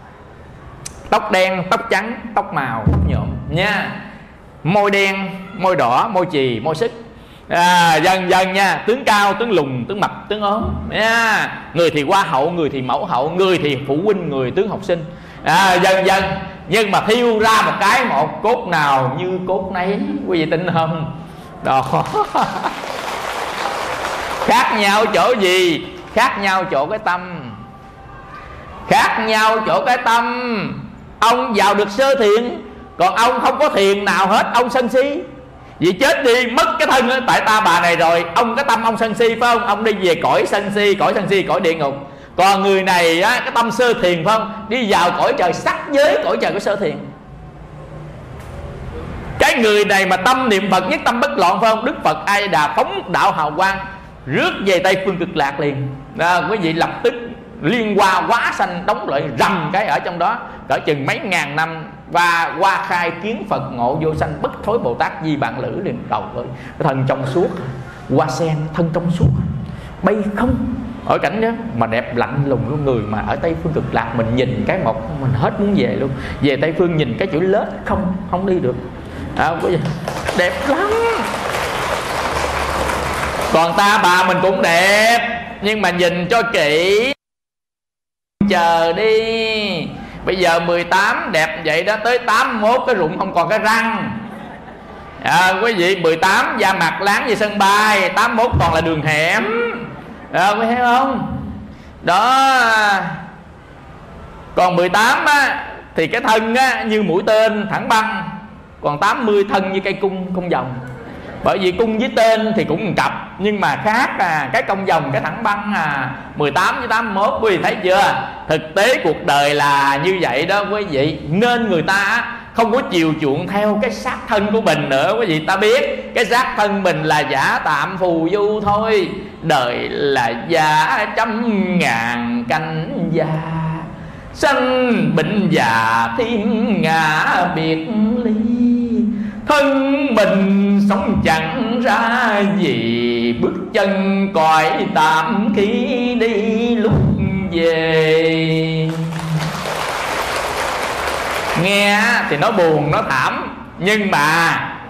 tóc đen, tóc trắng, tóc màu, tóc nhuộm nha, môi đen, môi đỏ, môi chì, môi sức, à, dần dần nha, tướng cao, tướng lùn, tướng mập, tướng ốm nha. Người thì hoa hậu, người thì mẫu hậu, người thì phụ huynh, người tướng học sinh, à, dần dần. Nhưng mà thiêu ra một cái một, cốt nào như cốt nấy, quý vị tin không? Đó. Khác nhau chỗ gì? Khác nhau chỗ cái tâm. Khác nhau chỗ cái tâm. Ông vào được sơ thiện, còn ông không có thiền nào hết, ông sân si. Vì chết đi mất cái thân ở tại ta bà này rồi, ông cái tâm ông sân si phải không? Ông đi về cõi sân si, cõi sân si, cõi địa ngục. Còn người này á, cái tâm sơ thiền phải không? Đi vào cõi trời sắc giới, cõi trời của sơ thiền. Cái người này mà tâm niệm Phật nhất tâm bất loạn phải không? Đức Phật A Di Đà phóng đạo hào quang rước về Tây phương cực lạc liền. Đó, quý vị lập tức liên hoa quá sanh đóng lại rầm cái ở trong đó cỡ chừng mấy ngàn năm, và qua khai kiến Phật ngộ vô sanh bất thối Bồ Tát Di Bạn Lữ liền. Đầu ơi, cái thân trong suốt, hoa sen thân trong suốt, bay không ở cảnh đó mà đẹp lạnh lùng luôn. Người mà ở Tây phương cực lạc mình nhìn cái một mình hết muốn về luôn. Về Tây phương nhìn cái chữ lết không không đi được, à, đẹp lắm. Còn ta bà mình cũng đẹp, nhưng mà nhìn cho kỹ, chờ đi. Bây giờ mười tám đẹp vậy đó, tới tám mươi mốt cái rụng không còn cái răng, à, quý vị. Mười tám da mặt láng như sân bay, tám mươi mốt còn là đường hẻm, à, quý thấy không? Đó. Còn mười tám á, thì cái thân á, như mũi tên thẳng băng. Còn tám mươi thân như cây cung cung vòng. Bởi vì cung với tên thì cũng một cặp, nhưng mà khác à, cái cong vòng, cái thẳng băng à. Mười tám với tám mươi mốt quý vị thấy chưa? Thực tế cuộc đời là như vậy đó quý vị. Nên người ta không có chiều chuộng theo cái xác thân của mình nữa quý vị. Ta biết cái xác thân mình là giả tạm phù du thôi. Đời là giả trăm ngàn cánh già, sanh bệnh già thiên ngã biệt ly. Thân mình sống chẳng ra gì, bước chân cõi tạm khi đi lúc về. Nghe thì nó buồn, nó thảm, nhưng mà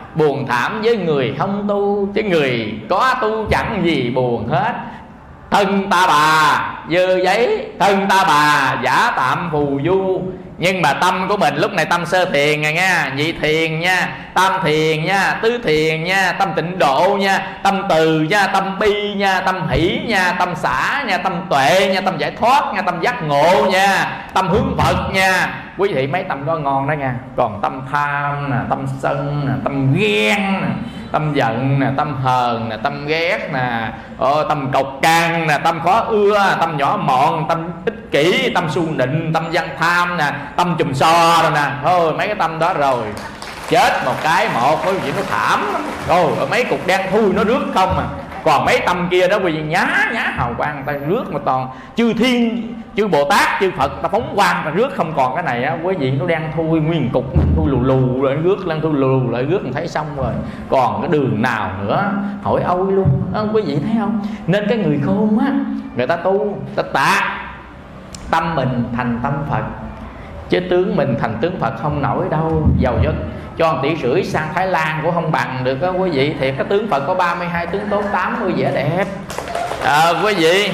buồn thảm với người không tu, chứ người có tu chẳng gì buồn hết. Thân ta bà dơ giấy, thân ta bà giả tạm phù du. Nhưng mà tâm của mình lúc này tâm sơ thiền rồi nha, nhị thiền nha, tam thiền nha, tứ thiền nha, tâm tịnh độ nha, tâm từ nha, tâm bi nha, tâm hỷ nha, tâm xả nha, tâm tuệ nha, tâm giải thoát nha, tâm giác ngộ nha, tâm hướng Phật nha. Quý vị mấy tâm đó ngon đó nha. Còn tâm tham nè, tâm sân nè, tâm ghen nè, tâm giận nè, tâm hờn nè, tâm ghét nè, ờ, tâm cộc cằn nè, tâm khó ưa, tâm nhỏ mọn, tâm ích kỷ, tâm su nịnh, tâm văn tham nè, tâm chùm so rồi nè. Thôi mấy cái tâm đó rồi chết một cái một, có gì nó thảm lắm. Rồi mấy cục đen thui nó rước không à. Còn mấy tâm kia đó quý vị nhá nhá hào quang ta rước, mà toàn chư thiên chư Bồ Tát chư Phật ta phóng quang ta rước, không còn cái này á quý vị nó đen thui nguyên cục thui lù lù rồi rước lên, thui lù lù lại rước mình thấy xong rồi, còn cái đường nào nữa hỏi ôi luôn à, quý vị thấy không? Nên cái người khôn á, người ta tu ta tạ tâm mình thành tâm Phật, chứ tướng mình thành tướng Phật không nổi đâu. Giàu cho cho một tỷ rưỡi sang Thái Lan cũng không bằng được đó quý vị. Thiệt cái tướng Phật có ba mươi hai tướng tốt, tám mươi vẻ đẹp à, quý vị.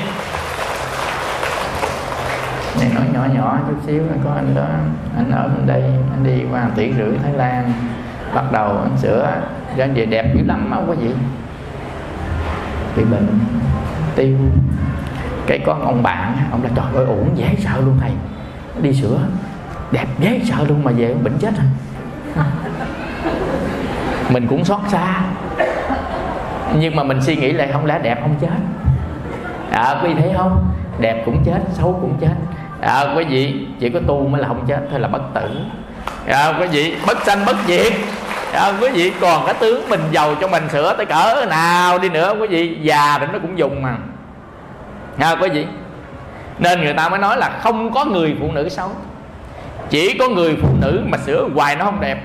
Này nói nhỏ nhỏ chút xíu, có anh đó, anh ở bên đây, anh đi qua một tỷ rưỡi Thái Lan, bắt đầu anh sửa ra anh về đẹp dữ lắm á quý vị. Bị bệnh tiêu, cái có ông bạn, ông là trời ơi ổn dễ sợ luôn thầy, đi sửa đẹp dễ sợ luôn mà về bệnh chết rồi. Mình cũng xót xa, nhưng mà mình suy nghĩ lại không lẽ đẹp không chết à, quý vị thấy không? Đẹp cũng chết, xấu cũng chết à, quý vị. Chỉ có tu mới là không chết thôi, là bất tử à, quý vị. Bất sanh bất diệt à, quý vị. Còn cái tướng mình giàu cho mình sửa tới cỡ nào đi nữa quý vị, già thì nó cũng dùng mà à, quý vị. Nên người ta mới nói là không có người phụ nữ xấu, chỉ có người phụ nữ mà sửa hoài nó không đẹp.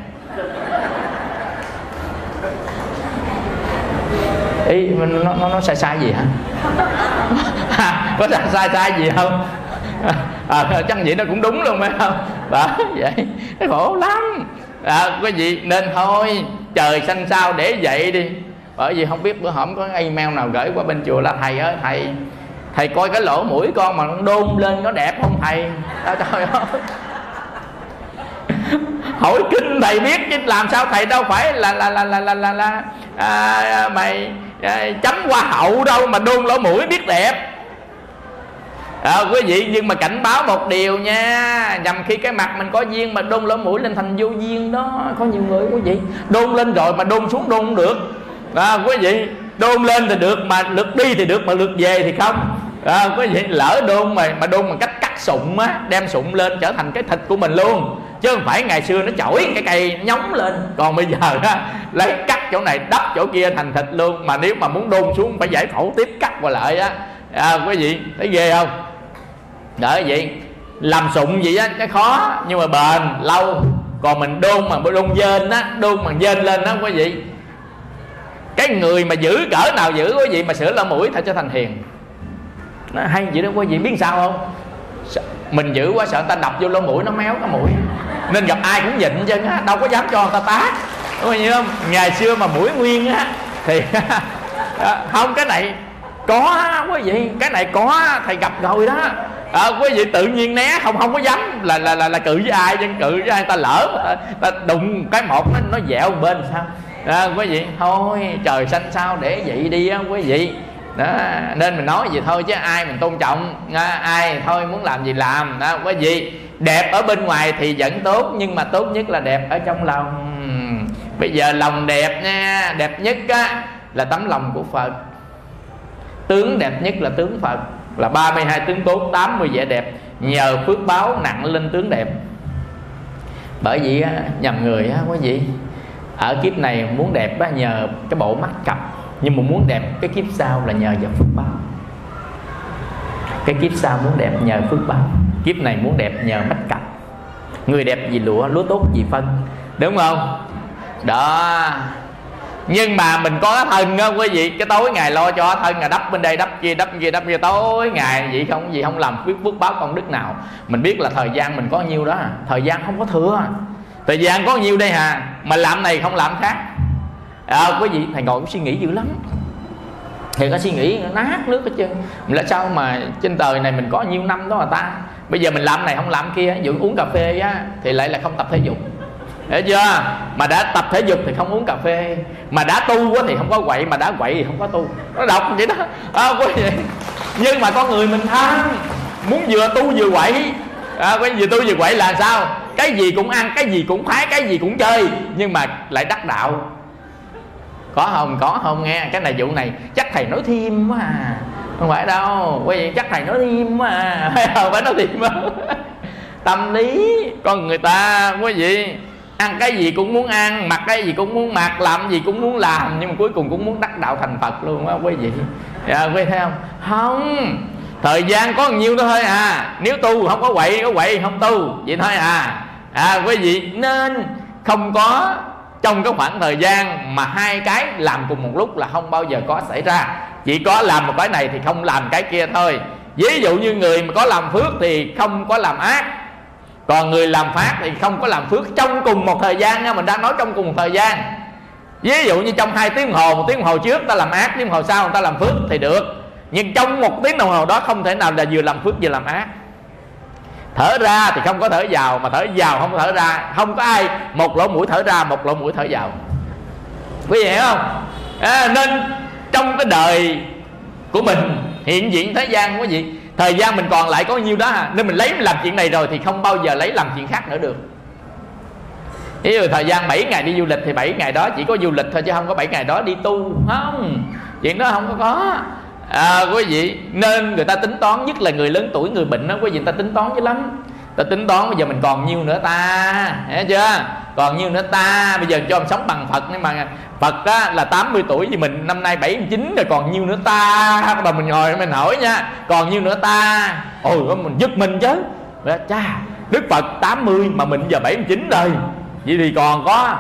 Ý nó, nó, nó sai sai gì hả? Có sai sai sai gì không? À, chắc vậy nó cũng đúng luôn phải không? Đó, vậy nó khổ lắm à, quý vị. Nên thôi trời xanh sao để vậy đi. Bởi vì không biết bữa hổm có email nào gửi qua bên chùa là thầy ơi thầy, thầy coi cái lỗ mũi con mà nó đôn lên nó đẹp không thầy? À, trời ơi, hỏi kinh thầy biết chứ làm sao thầy đâu phải là là là là là là, là à, mày à, chấm hoa hậu đâu mà đôn lỗ mũi biết đẹp à, quý vị. Nhưng mà cảnh báo một điều nha, nhằm khi cái mặt mình có duyên mà đôn lỗ mũi lên thành vô duyên đó. Có nhiều người quý vị đôn lên rồi mà đôn xuống đôn không được à, quý vị. Đôn lên thì được mà lượt đi thì được mà lượt về thì không à, quý vị. Lỡ đôn mà mà đôn bằng cách cắt sụng á, đem sụng lên trở thành cái thịt của mình luôn, chứ không phải ngày xưa nó chổi cái cây nhóng lên. Còn bây giờ á, lấy cắt chỗ này đắp chỗ kia thành thịt luôn. Mà nếu mà muốn đôn xuống phải giải phẫu tiếp cắt qua lại á à, quý vị thấy ghê không? Đó vậy làm sụng gì á cái khó nhưng mà bền lâu. Còn mình đôn mà đôn dên á, đôn bằng dên lên đó quý vị. Cái người mà giữ cỡ nào giữ quý vị mà sửa lỗ mũi thật cho thành hiền. Nó hay vậy đó quý vị, biết sao không? Mình giữ quá sợ người ta đập vô lỗ mũi nó méo cái mũi, nên gặp ai cũng nhịn chứ á, đâu có dám cho người ta tát, đúng không? Ngày xưa mà mũi nguyên á thì không, cái này có quý vị, cái này có thầy gặp rồi đó à, quý vị tự nhiên né, không không có dám là là là, là cự với ai, nhưng cự với ai ta lỡ ta đụng cái một nó nó dẹo bên sao à, quý vị. Thôi trời xanh sao để vậy đi á quý vị. Đó, nên mình nói gì thôi chứ ai mình tôn trọng à, ai thôi muốn làm gì làm đó quý vị. Đẹp ở bên ngoài thì vẫn tốt, nhưng mà tốt nhất là đẹp ở trong lòng. Bây giờ lòng đẹp nha, đẹp nhất á là tấm lòng của Phật. Tướng đẹp nhất là tướng Phật, là ba mươi hai tướng tốt, tám mươi vẻ đẹp. Nhờ phước báo nặng lên tướng đẹp. Bởi vì á, nhầm người á quý vị, ở kiếp này muốn đẹp á, nhờ cái bộ mắt cặp, nhưng mà muốn đẹp cái kiếp sau là nhờ vào phước báo. Cái kiếp sau muốn đẹp nhờ phước báo, kiếp này muốn đẹp nhờ mắt cặp. Người đẹp vì lụa, lúa tốt vì phân, đúng không? Đó. Nhưng mà mình có cái thân á quý vị, cái tối ngày lo cho thân, là đắp bên đây đắp kia đắp kia đắp kia, tối ngày vậy không gì không làm phước phước báo công đức nào. Mình biết là thời gian mình có nhiêu đó, thời gian không có thừa, thời gian có nhiêu đây hà, mà làm này không làm khác À, quý vị, thầy ngồi cũng suy nghĩ dữ lắm. Thì có suy nghĩ nát nước hết trơn. Mình là sao mà trên đời này mình có nhiêu năm đó mà ta, bây giờ mình làm này không làm kia. Ví dụ uống cà phê á, thì lại là không tập thể dục, hiểu chưa? Mà đã tập thể dục thì không uống cà phê. Mà đã tu á thì không có quậy. Mà đã quậy thì không có tu. Nó độc vậy đó à, quý vị. Nhưng mà con người mình tham, muốn vừa tu vừa quậy à, vừa tu vừa quậy là sao? Cái gì cũng ăn, cái gì cũng khoái, cái gì cũng chơi, nhưng mà lại đắc đạo. Có không? Có không nghe? Cái này vụ này chắc thầy nói thêm quá à. Không phải đâu quý vị, chắc thầy nói thêm quá à. Không phải nói thêm quá. Tâm lý con người ta quý vị, ăn cái gì cũng muốn ăn, mặc cái gì cũng muốn mặc, làm gì cũng muốn làm, nhưng mà cuối cùng cũng muốn đắc đạo thành Phật luôn á quý vị. À, quý vị thấy không? Không, thời gian có nhiêu đó thôi à. Nếu tu không có quậy, có quậy không tu, vậy thôi à. À quý vị, nên không có trong cái khoảng thời gian mà hai cái làm cùng một lúc là không bao giờ có xảy ra. Chỉ có làm một cái này thì không làm cái kia thôi. Ví dụ như người mà có làm phước thì không có làm ác, còn người làm pháp thì không có làm phước trong cùng một thời gian nha. Mình đang nói trong cùng một thời gian. Ví dụ như trong hai tiếng đồng hồ, một tiếng đồng hồ trước ta làm ác, tiếng đồng hồ sau người ta làm phước thì được. Nhưng trong một tiếng đồng hồ đó không thể nào là vừa làm phước vừa làm ác. Thở ra thì không có thở vào, mà thở vào không có thở ra. Không có ai một lỗ mũi thở ra, một lỗ mũi thở vào. Quý vị hiểu không? À, nên trong cái đời của mình hiện diện thế gian quý vị, thời gian mình còn lại có nhiêu đó à. Nên mình lấy mình làm chuyện này rồi thì không bao giờ lấy làm chuyện khác nữa được. Ví dụ thời gian bảy ngày đi du lịch thì bảy ngày đó chỉ có du lịch thôi, chứ không có bảy ngày đó đi tu. Không, chuyện đó không có có à, quý vị. Nên người ta tính toán, nhất là người lớn tuổi, người bệnh đó quý vị, người ta tính toán dữ lắm. Ta tính toán bây giờ mình còn nhiêu nữa ta, hiểu chưa? Còn nhiêu nữa ta, bây giờ cho mình sống bằng Phật. Nhưng mà Phật á, là tám mươi tuổi, thì mình năm nay bảy mươi chín rồi, còn nhiêu nữa ta? Bắt đầu mình ngồi mình hỏi nha, còn nhiêu nữa ta? Ôi mình giật mình chứ. Chà, Đức Phật tám mươi mà mình giờ bảy mươi chín rồi, vậy thì còn có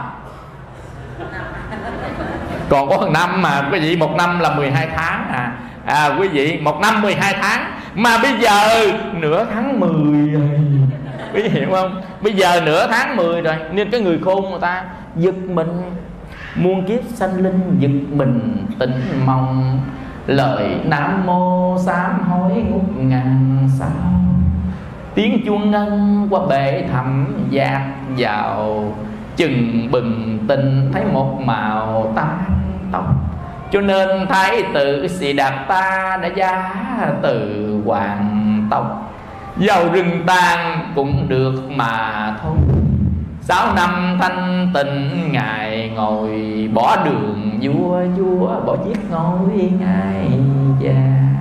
còn có một năm mà quý vị, một năm là mười hai tháng à. À quý vị, một năm mười hai tháng, mà bây giờ nửa tháng mười rồi. Quý vị hiểu không? Bây giờ nửa tháng mười rồi. Nên cái người khôn người ta giật mình, muôn kiếp sanh linh giật mình, tỉnh mong lời Nam Mô sám hối ngút ngàn sao. Tiếng chuông ngân qua bể thẳm dạt vào, chừng bừng tỉnh thấy một màu tán tóc. Cho nên thái tử Sĩ Đạt ta đã giá từ hoàng tộc. Dầu rừng tàn cũng được mà thôi, sáu năm thanh tịnh ngài ngồi, bỏ đường vua vua bỏ chiếc ngôi ngai vàng.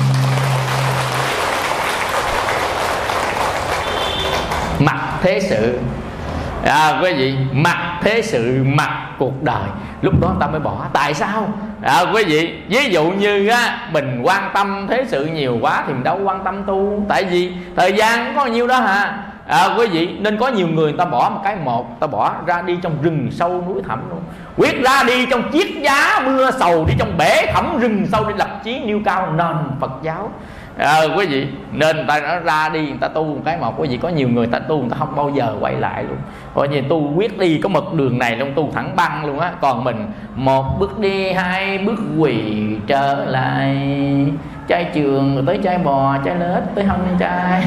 Mặc thế sự à, quý vị, mặc thế sự, mặc cuộc đời, lúc đó ta mới bỏ. Tại sao? À, quý vị, ví dụ như á, mình quan tâm thế sự nhiều quá thì mình đâu quan tâm tu. Tại vì thời gian có nhiêu đó hả? À, quý vị, nên có nhiều người ta bỏ một cái một, ta bỏ ra đi trong rừng sâu núi thẳm luôn, quyết ra đi trong chiếc giá mưa sầu, đi trong bể thẳm rừng sâu để lập chí nêu cao nền Phật giáo. À, quý vị, nên người ta nó ra đi, người ta tu một cái một. Quý vị, có nhiều người ta tu người ta không bao giờ quay lại luôn. Coi như tu quyết đi có một đường này luôn, tu thẳng băng luôn á. Còn mình một bước đi, hai bước quỳ trở lại, trai trường rồi tới trai bò, trai lết tới hông trai.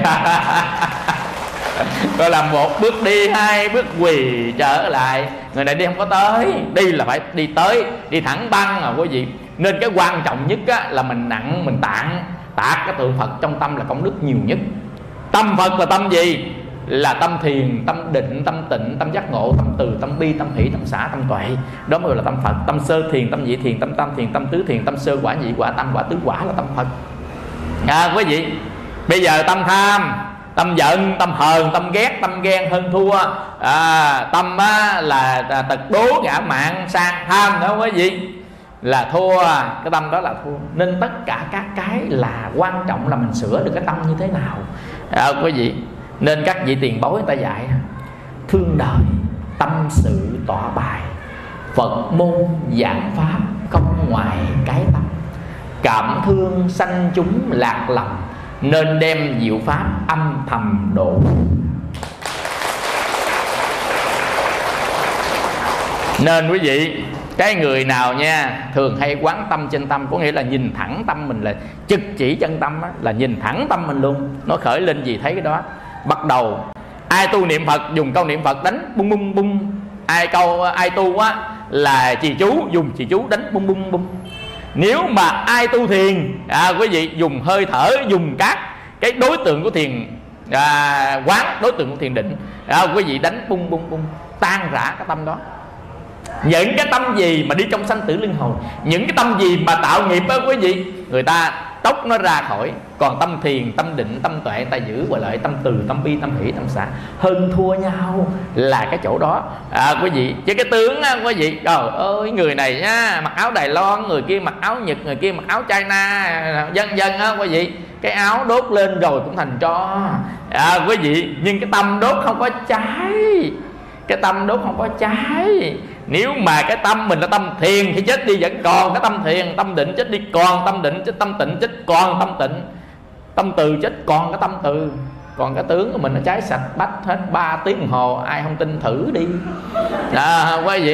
Gọi là một bước đi, hai bước quỳ trở lại. Người này đi không có tới, đi là phải đi tới, đi thẳng băng à quý vị. Nên cái quan trọng nhất á, là mình nặng, mình tạng tạc cái tượng Phật trong tâm là công đức nhiều nhất. Tâm Phật là tâm gì? Là tâm thiền, tâm định, tâm tịnh, tâm giác ngộ, tâm từ, tâm bi, tâm hỷ, tâm xả, tâm tuệ. Đó mới là tâm Phật. Tâm sơ thiền, tâm nhị thiền, tâm tam thiền, tâm tứ thiền, tâm sơ quả, nhị quả, tam quả, tứ quả là tâm Phật. À quý vị, bây giờ tâm tham, tâm giận, tâm hờn, tâm ghét, tâm ghen, hơn thua, à, tâm á, là, là tật đố, ngã mạn, sang tham đó quý vị, là thua. Cái tâm đó là thua. Nên tất cả các cái là quan trọng là mình sửa được cái tâm như thế nào. À, quý vị, nên các vị tiền bối người ta dạy thương đời tâm sự tọa bài, Phật môn giảng pháp không ngoài cái tâm, cảm thương sanh chúng lạc lầm, nên đem diệu pháp âm thầm độ. Nên quý vị, Cái người nào nha thường hay quán tâm trên tâm, có nghĩa là nhìn thẳng tâm mình, là trực chỉ chân tâm á, là nhìn thẳng tâm mình luôn. Nó khởi lên gì thấy cái đó. Bắt đầu ai tu niệm Phật dùng câu niệm Phật đánh bung bung bung. Ai câu ai tu á là trì chú dùng trì chú đánh bung bung bung. Nếu mà ai tu thiền à, quý vị dùng hơi thở, dùng các cái đối tượng của thiền à, quán, đối tượng của thiền định à, quý vị đánh bung bung bung, tan rã cái tâm đó. Những cái tâm gì mà đi trong sanh tử luân hồi, những cái tâm gì mà tạo nghiệp đó quý vị, người ta tốc nó ra khỏi. Còn tâm thiền, tâm định, tâm tuệ ta giữ gọi lại tâm từ, tâm bi, tâm hỷ, tâm xả. Hơn thua nhau là cái chỗ đó à, quý vị. Chứ cái tướng á, quý vị, trời ơi người này nhá mặc áo Đài Loan, người kia mặc áo Nhật, người kia mặc áo China, dân dân á quý vị. Cái áo đốt lên rồi cũng thành tro à, quý vị. Nhưng cái tâm đốt không có cháy, cái tâm đốt không có cháy. Nếu mà cái tâm mình là tâm thiền thì chết đi vẫn còn cái tâm thiền, tâm định chết đi còn tâm định, chết tâm tịnh chết còn tâm tịnh, tâm từ chết còn cái tâm từ. Còn cái tướng của mình nó cháy sạch bách hết ba tiếng đồng hồ. Ai không tin thử đi à, quý vị,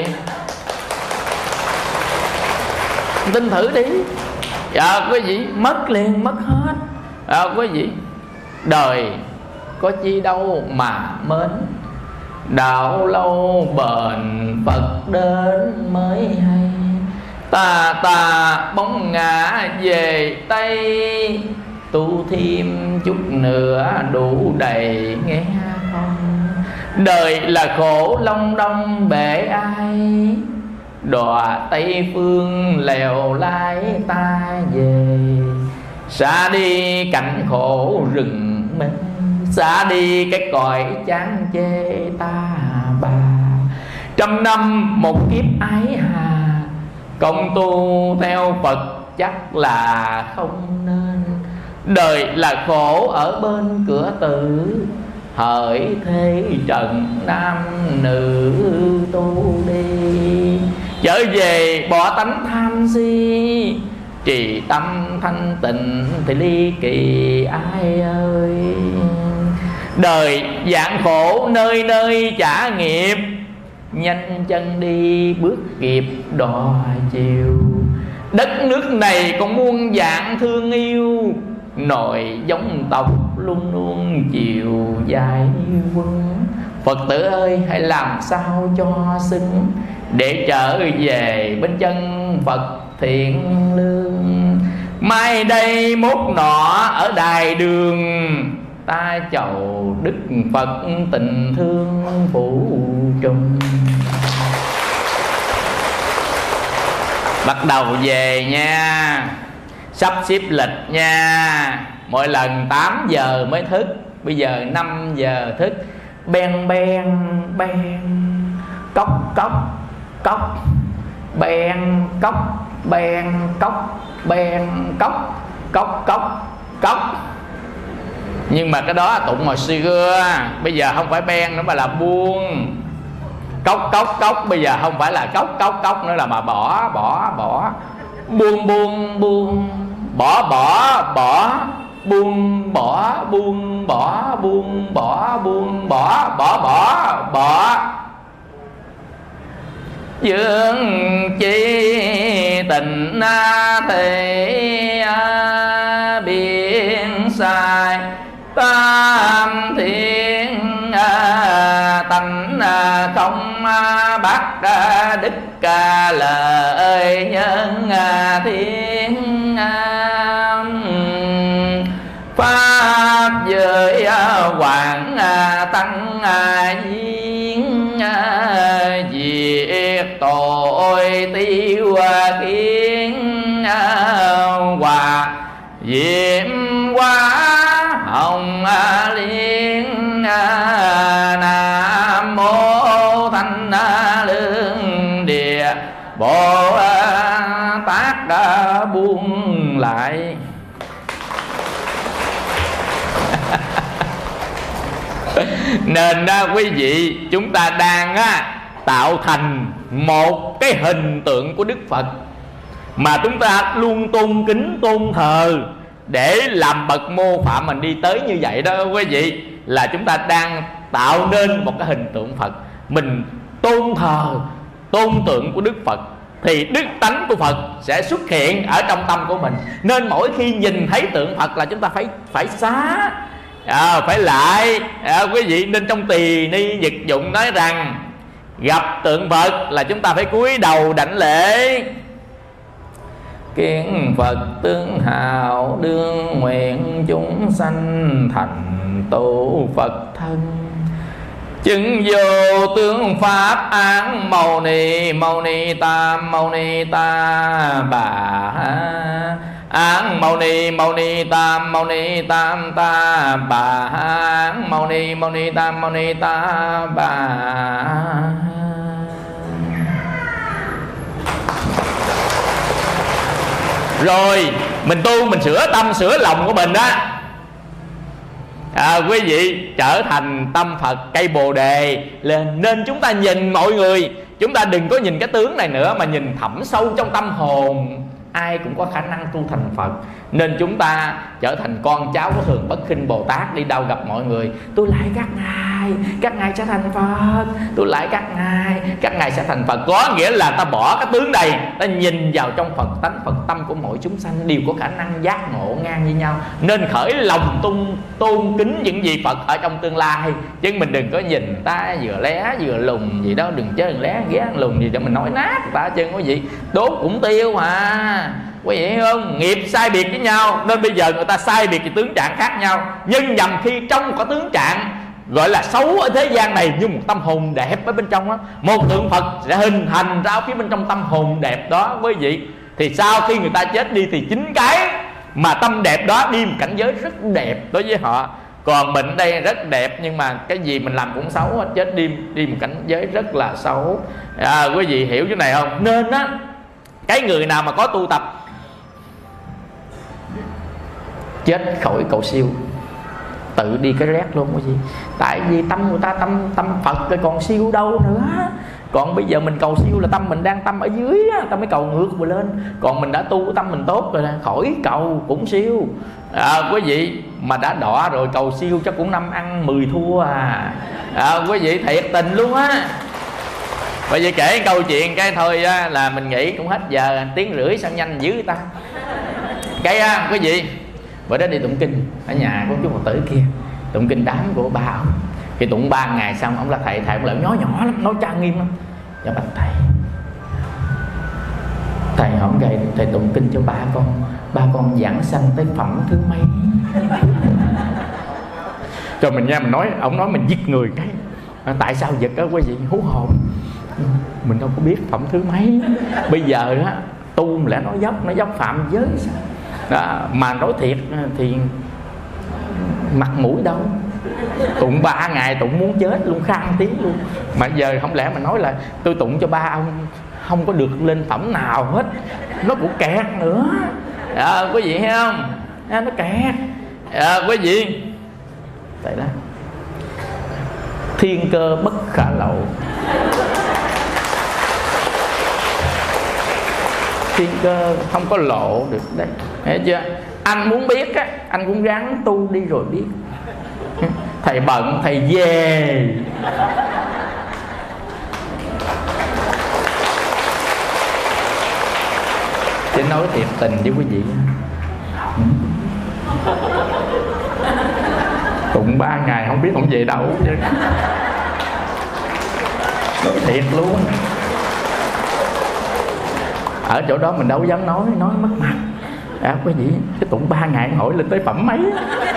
tin thử đi à, quý vị. Mất liền, mất hết à, quý vị. Đời có chi đâu mà mến, đạo lâu bền Phật đến mới hay. Ta ta bóng ngã về Tây, tu thêm chút nữa đủ đầy nghe không. Đời là khổ long đong bể ai, đọa Tây phương lèo lái ta về. Xa đi cảnh khổ rừng mê, xa đi cái cõi chán chê ta bà. Trăm năm một kiếp ái hà, công tu theo Phật chắc là không nên. Đời là khổ ở bên cửa tử, hỡi thế trần nam nữ tu đi. Trở về bỏ tánh tham si, trì tâm thanh tịnh thì ly kỳ ai ơi. Đời dạng khổ nơi nơi trả nghiệp, nhanh chân đi bước kịp đò chiều. Đất nước này còn muôn dạng thương yêu, nội giống tộc luôn luôn chiều dài quân. Phật tử ơi hãy làm sao cho xứng, để trở về bên chân Phật thiện lương. Mai đây mốt nọ ở đài đường, ta chầu Đức Phật tình thương phủ trùng. Bắt đầu về nha, sắp xếp lịch nha. Mỗi lần tám giờ mới thức, bây giờ năm giờ thức. Ben ben ben, cốc cốc cốc, ben cốc ben cốc, ben cốc cốc cốc cốc. Nhưng mà cái đó tụng hồi xưa, bây giờ không phải ben nữa mà là buông. Cốc cốc cốc bây giờ không phải là cốc cốc cốc nữa, là mà bỏ bỏ bỏ. Buông buông buông, bỏ bỏ bỏ, buông bỏ buông bỏ, buông bỏ buông bỏ, bỏ bỏ bỏ. Dương chi tình thể biên sai, tam thiên tánh không bắt đức lời nhân thiên. Pháp giới hoàng tăng viên, diệt tội tiêu kiến. Hòa diệm quá hồng liên, nam mô thanh lương địa Bồ Tát đã buông lại. Nên đó quý vị, chúng ta đang á, tạo thành một cái hình tượng của Đức Phật mà chúng ta luôn tôn kính tôn thờ, để làm bậc mô phạm mình đi tới như vậy đó quý vị. Là chúng ta đang tạo nên một cái hình tượng Phật. Mình tôn thờ tôn tượng của Đức Phật thì đức tánh của Phật sẽ xuất hiện ở trong tâm của mình. Nên mỗi khi nhìn thấy tượng Phật là chúng ta phải phải xá, à, phải lại, à, quý vị. Nên trong Tỳ Ni Nhật Dụng nói rằng gặp tượng Phật là chúng ta phải cúi đầu đảnh lễ. Kiến Phật tương hào đương nguyện chúng sanh thành tựu Phật thân. Chứng vô tướng pháp án mâu ni mâu ni tam mâu ni ta bà án mâu ni mâu ni tam mâu ni tam ta bà án mâu ni mâu ni tam mâu ni ta bà. Rồi mình tu, mình sửa tâm sửa lòng của mình á, à, quý vị trở thành tâm Phật cây Bồ Đề lên. Nên chúng ta nhìn mọi người, chúng ta đừng có nhìn cái tướng này nữa, mà nhìn thẳm sâu trong tâm hồn. Ai cũng có khả năng tu thành Phật. Nên chúng ta trở thành con cháu của Thường Bất Khinh Bồ Tát. Đi đâu gặp mọi người, tôi lại các ngài, các ngài sẽ thành Phật. Tôi lại các ngài, các ngài sẽ thành Phật. Có nghĩa là ta bỏ cái tướng đây, ta nhìn vào trong Phật tánh, Phật tâm của mỗi chúng sanh đều có khả năng giác ngộ ngang với nhau. Nên khởi lòng tôn, tôn kính những vị Phật ở trong tương lai. Chứ mình đừng có nhìn ta vừa lé vừa lùng gì đó. Đừng chơi lé ghé lùng gì cho mình nói nát ta chân quý vị. Đốt cũng tiêu mà, quý vị hiểu không? Nghiệp sai biệt với nhau, nên bây giờ người ta sai biệt về tướng trạng khác nhau. Nhưng nhằm khi trong có tướng trạng gọi là xấu ở thế gian này, nhưng một tâm hồn đẹp ở bên trong đó, một tượng Phật sẽ hình thành ra phía bên trong tâm hồn đẹp đó quý vị. Thì sau khi người ta chết đi thì chính cái mà tâm đẹp đó đi một cảnh giới rất đẹp đối với họ. Còn mình ở đây rất đẹp nhưng mà cái gì mình làm cũng xấu, chết đi đi một cảnh giới rất là xấu. À, quý vị hiểu cái này không? Nên á, cái người nào mà có tu tập chết khỏi cầu siêu, tự đi cái rét luôn quý vị. Tại vì tâm người ta tâm tâm Phật rồi còn siêu đâu nữa. Còn bây giờ mình cầu siêu là tâm mình đang tâm ở dưới á, ta mới cầu ngược mà lên. Còn mình đã tu tâm mình tốt rồi, khỏi cầu cũng siêu. À, quý vị mà đã đọa rồi cầu siêu chắc cũng năm ăn mười thua à. À, quý vị thiệt tình luôn á. Bây giờ kể câu chuyện cái thôi á, là mình nghĩ cũng hết giờ, tiếng rưỡi sao nhanh dữ ta. Cái á, quý vị bữa đó đi tụng kinh ở nhà của chú Phật tử kia, tụng kinh đám của ba ông. Khi tụng ba ngày xong, ông là thầy, thầy ông lại nhỏ nhỏ lắm, nói trang nghiêm lắm. Dạ bạch thầy, thầy không gầy, thầy tụng kinh cho ba con, ba con giảng sanh tới phẩm thứ mấy. Rồi mình nha, mình nói, ông nói mình giết người cái. Tại sao giật á quý vị, hú hồn. Mình đâu có biết phẩm thứ mấy. Bây giờ á, tu lẽ nói dốc, nói dốc phạm giới sao đó, mà nói thiệt thì mặt mũi đâu. Tụng ba ngày tụng muốn chết luôn, khang tiếng luôn. Mà giờ không lẽ mà nói là tôi tụng cho ba ông không có được lên phẩm nào hết, nó cũng kẹt nữa à, quý vị thấy không à, nó kẹt à, quý vị. Vậy đó, thiên cơ bất khả lậu. Thiên cơ không có lộ được đấy, hiểu chưa? Anh muốn biết á, anh cũng ráng tu đi rồi biết. Thầy bận thầy về. Chứ nói thiệt tình với quý vị, tụng ba ngày không biết không về đâu chứ. Nói thiệt luôn. Ở chỗ đó mình đâu dám nói, nói mất mặt à, quý vị. Cái tụng ba ngày hỏi lên tới phẩm mấy.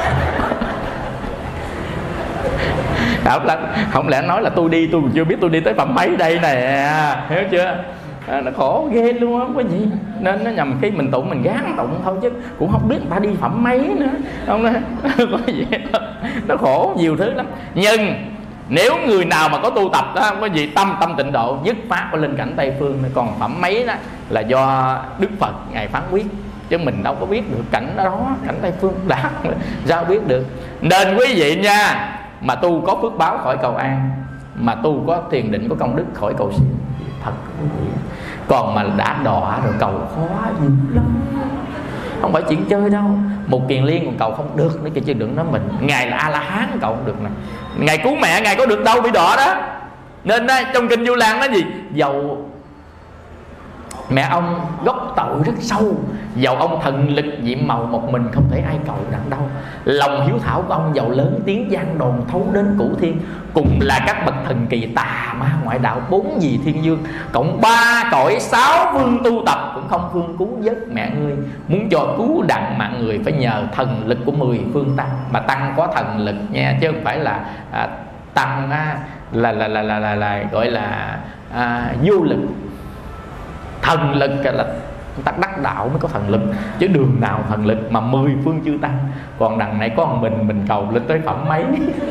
Không, là, không lẽ nói là tôi đi tôi chưa biết tôi đi tới phẩm mấy đây nè, hiểu chưa? À, nó khổ ghê luôn á quý vị. Nên nó nhầm khi mình tụng mình gán tụng thôi chứ cũng không biết người ta đi phẩm mấy nữa, không đó. Quý vị, nó khổ nhiều thứ lắm. Nhưng nếu người nào mà có tu tập đó quý vị, tâm tâm tịnh độ dứt phát có lên cảnh Tây Phương. Còn phẩm mấy đó là do Đức Phật ngài phán quyết, chứ mình đâu có biết được cảnh đó, cảnh Tây Phương đã sao biết được. Nên quý vị nha, mà tu có phước báo khỏi cầu an, mà tu có thiền định có công đức khỏi cầu siêu. Thật quý vị. Còn mà đã đọa rồi cầu khó dữ lắm, không phải chuyện chơi đâu. Một kiền liên còn cầu không được nữa, chứ đừng nói mình. Ngài là A La Hán cầu không được nè. Ngài cứu mẹ ngài có được đâu, bị đọa đó. Nên đó, trong kinh Vu Lan nói gì? Dầu Mẹ ông gốc tội rất sâu, dầu ông thần lực nhiệm màu một mình không thể ai cầu đặng đâu. Lòng hiếu thảo của ông giàu lớn tiếng gian đồn thấu đến cửu thiên, cùng là các bậc thần kỳ tà ma ngoại đạo bốn vị thiên dương, cộng ba cõi sáu phương tu tập cũng không phương cứu vớt mẹ ngươi. Muốn cho cứu đặng mạng người phải nhờ thần lực của mười phương tăng, mà tăng có thần lực nha, chứ không phải là à, tăng á, là, là, là, là, là, là gọi là à, vô lực. Thần lực là người ta đắc đạo mới có thần lực, chứ đường nào thần lực mà mười phương chư tăng. Còn đằng này có một mình mình cầu lên tới phẩm mấy.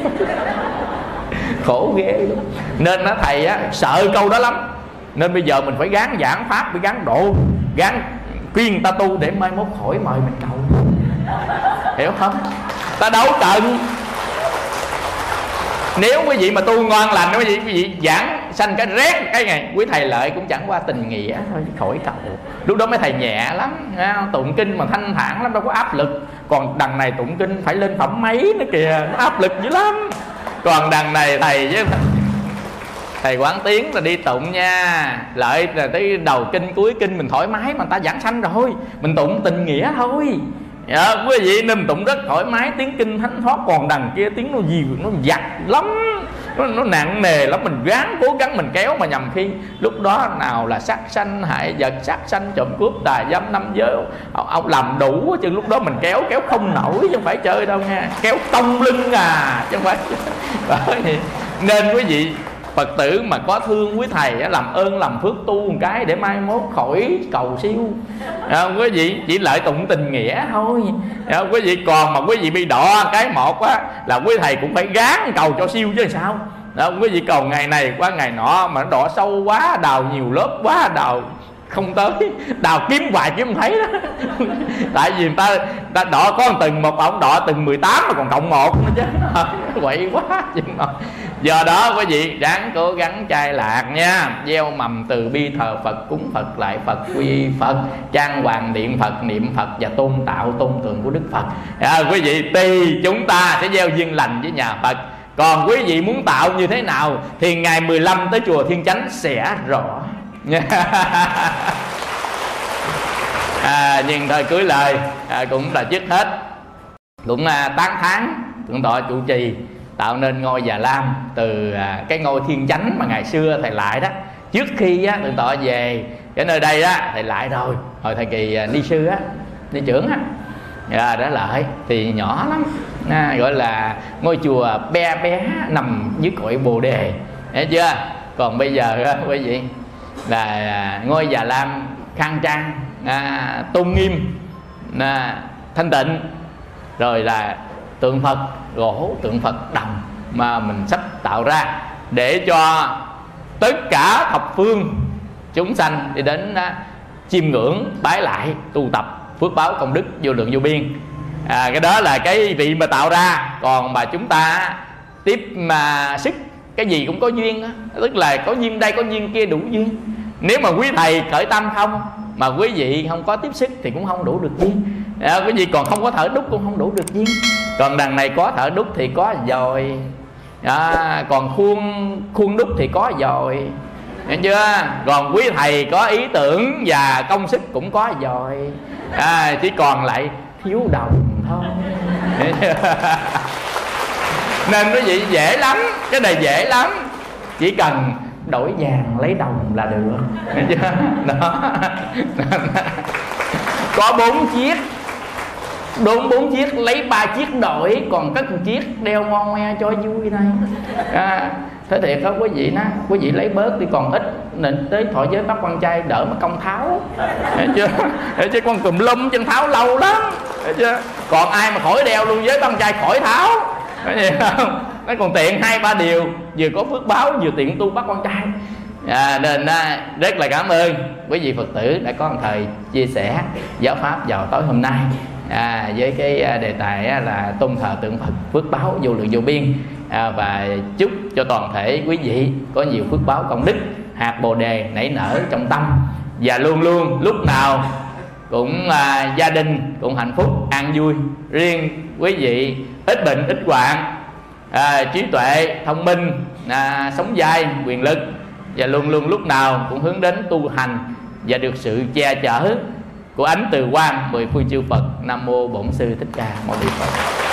Khổ ghê lắm. Nên nó thầy á, sợ câu đó lắm. Nên bây giờ mình phải gán giảng pháp, phải gán độ, gán khuyên ta tu để mai mốt khỏi mời mình cầu. Hiểu không? Ta đâu cần. Nếu quý vị mà tu ngon lành, quý vị, quý vị giảng sanh cái rét cái này, quý thầy Lợi cũng chẳng qua tình nghĩa thôi, khỏi cầu. Lúc đó mấy thầy nhẹ lắm, tụng kinh mà thanh thản lắm, đâu có áp lực. Còn đằng này tụng kinh phải lên phẩm mấy nữa kìa, nó áp lực dữ lắm. Còn đằng này thầy với thầy Quán Tiến là đi tụng nha, Lợi là tới đầu kinh cuối kinh mình thoải mái, mà người ta giảng sanh rồi, mình tụng tình nghĩa thôi. Dạ, quý vị nên tụng rất thoải mái, tiếng kinh thánh thoát. Còn đằng kia tiếng nó nhiều, nó giặt lắm, nó, nó nặng nề lắm. Mình gắng cố gắng mình kéo, mà nhầm khi lúc đó nào là sát sanh hại vật, sát sanh trộm cướp tà dâm năm giới, ông, ông làm đủ chứ. Lúc đó mình kéo kéo không nổi, chứ không phải chơi đâu nha, kéo tông lưng à, chứ không phải. Nên quý vị Phật tử mà có thương quý thầy á, làm ơn làm phước tu một cái để mai mốt khỏi cầu siêu. À, quý vị chỉ lợi tụng tình nghĩa thôi. À, quý vị còn mà quý vị bị đọ cái một á là quý thầy cũng phải gán cầu cho siêu chứ sao. Đó, quý vị cầu ngày này qua ngày nọ mà nó đọ sâu quá, đào nhiều lớp quá, đào không tới, đào kiếm hoài kiếm không thấy đó. Tại vì người ta, ta đọ có một từng một ông đọ từng mười tám mà còn cộng một nữa chứ. Quậy quá. Do đó quý vị ráng cố gắng chai lạc nha, gieo mầm từ bi thờ Phật, cúng Phật lại Phật, quy Phật, trang hoàng điện Phật, niệm Phật và tôn tạo tôn tượng của Đức Phật. À, quý vị tùy chúng ta sẽ gieo duyên lành với nhà Phật. Còn quý vị muốn tạo như thế nào thì ngày mười lăm tới chùa Thiên Chánh sẽ rõ. À, nhưng thôi cưới lời à, cũng là dứt hết. Cũng à, tán thán thượng tọa trụ trì tạo nên ngôi Già Lam từ à, cái ngôi Thiên Chánh mà ngày xưa thầy Lại đó. Trước khi á, thượng tọa về cái nơi đây á, thầy Lại rồi hồi thời kỳ à, ni sư á, ni trưởng á, à, đó lại thì nhỏ lắm, à, gọi là ngôi chùa bé bé nằm dưới cội Bồ Đề, thấy chưa? Còn bây giờ á, quý vị là ngôi Già Lam khang trang, à, tôn nghiêm, à, thanh tịnh, rồi là tượng Phật gỗ, tượng Phật đồng mà mình sắp tạo ra để cho tất cả thập phương chúng sanh đi đến à, chiêm ngưỡng, bái lại, tu tập, phước báo công đức vô lượng vô biên. À, cái đó là cái vị mà tạo ra. Còn mà chúng ta tiếp mà sức cái gì cũng có duyên đó. Tức là có duyên đây có duyên kia đủ duyên. Nếu mà quý thầy khởi tâm không mà quý vị không có tiếp sức thì cũng không đủ được duyên. À, quý vị còn không có thở đúc cũng không đủ được duyên. Còn đằng này có thở đúc thì có dòi, à, còn khuôn khuôn đúc thì có dòi, nghe chưa? Còn quý thầy có ý tưởng và công sức cũng có dòi, à, chỉ còn lại thiếu đồng thôi. Nên quý vị dễ lắm, cái này dễ lắm, chỉ cần đổi vàng lấy đồng là được, nghe chưa? Đó. Có bốn chiếc, đúng bốn chiếc, lấy ba chiếc đổi, còn cất một chiếc đeo ngon ngoe cho vui này. À, thế thiệt không quý vị, nó quý vị lấy bớt đi còn ít, nên tới thọ giới bắt quan trai đỡ mất công tháo, thấy chưa? Thấy chứ con tùm lum chân tháo lâu lắm, thấy chưa? Còn ai mà khỏi đeo luôn giới bắt quan trai khỏi tháo, thấy gì không? Nó còn tiện hai ba điều, vừa có phước báo vừa tiện tu bắt quan trai. À, nên à, rất là cảm ơn quý vị Phật tử đã có một thời chia sẻ giáo pháp vào tối hôm nay, à, với cái đề tài là tôn thờ tượng Phật, phước báo vô lượng vô biên, à, và chúc cho toàn thể quý vị có nhiều phước báo công đức, hạt bồ đề nảy nở trong tâm, và luôn luôn lúc nào cũng à, gia đình cũng hạnh phúc an vui. Riêng quý vị ít bệnh ít hoạn, à, trí tuệ thông minh, à, sống dai quyền lực, và luôn luôn lúc nào cũng hướng đến tu hành và được sự che chở của ánh từ quang mười phương chư Phật. Nam mô Bổn Sư Thích Ca Mâu Ni Phật.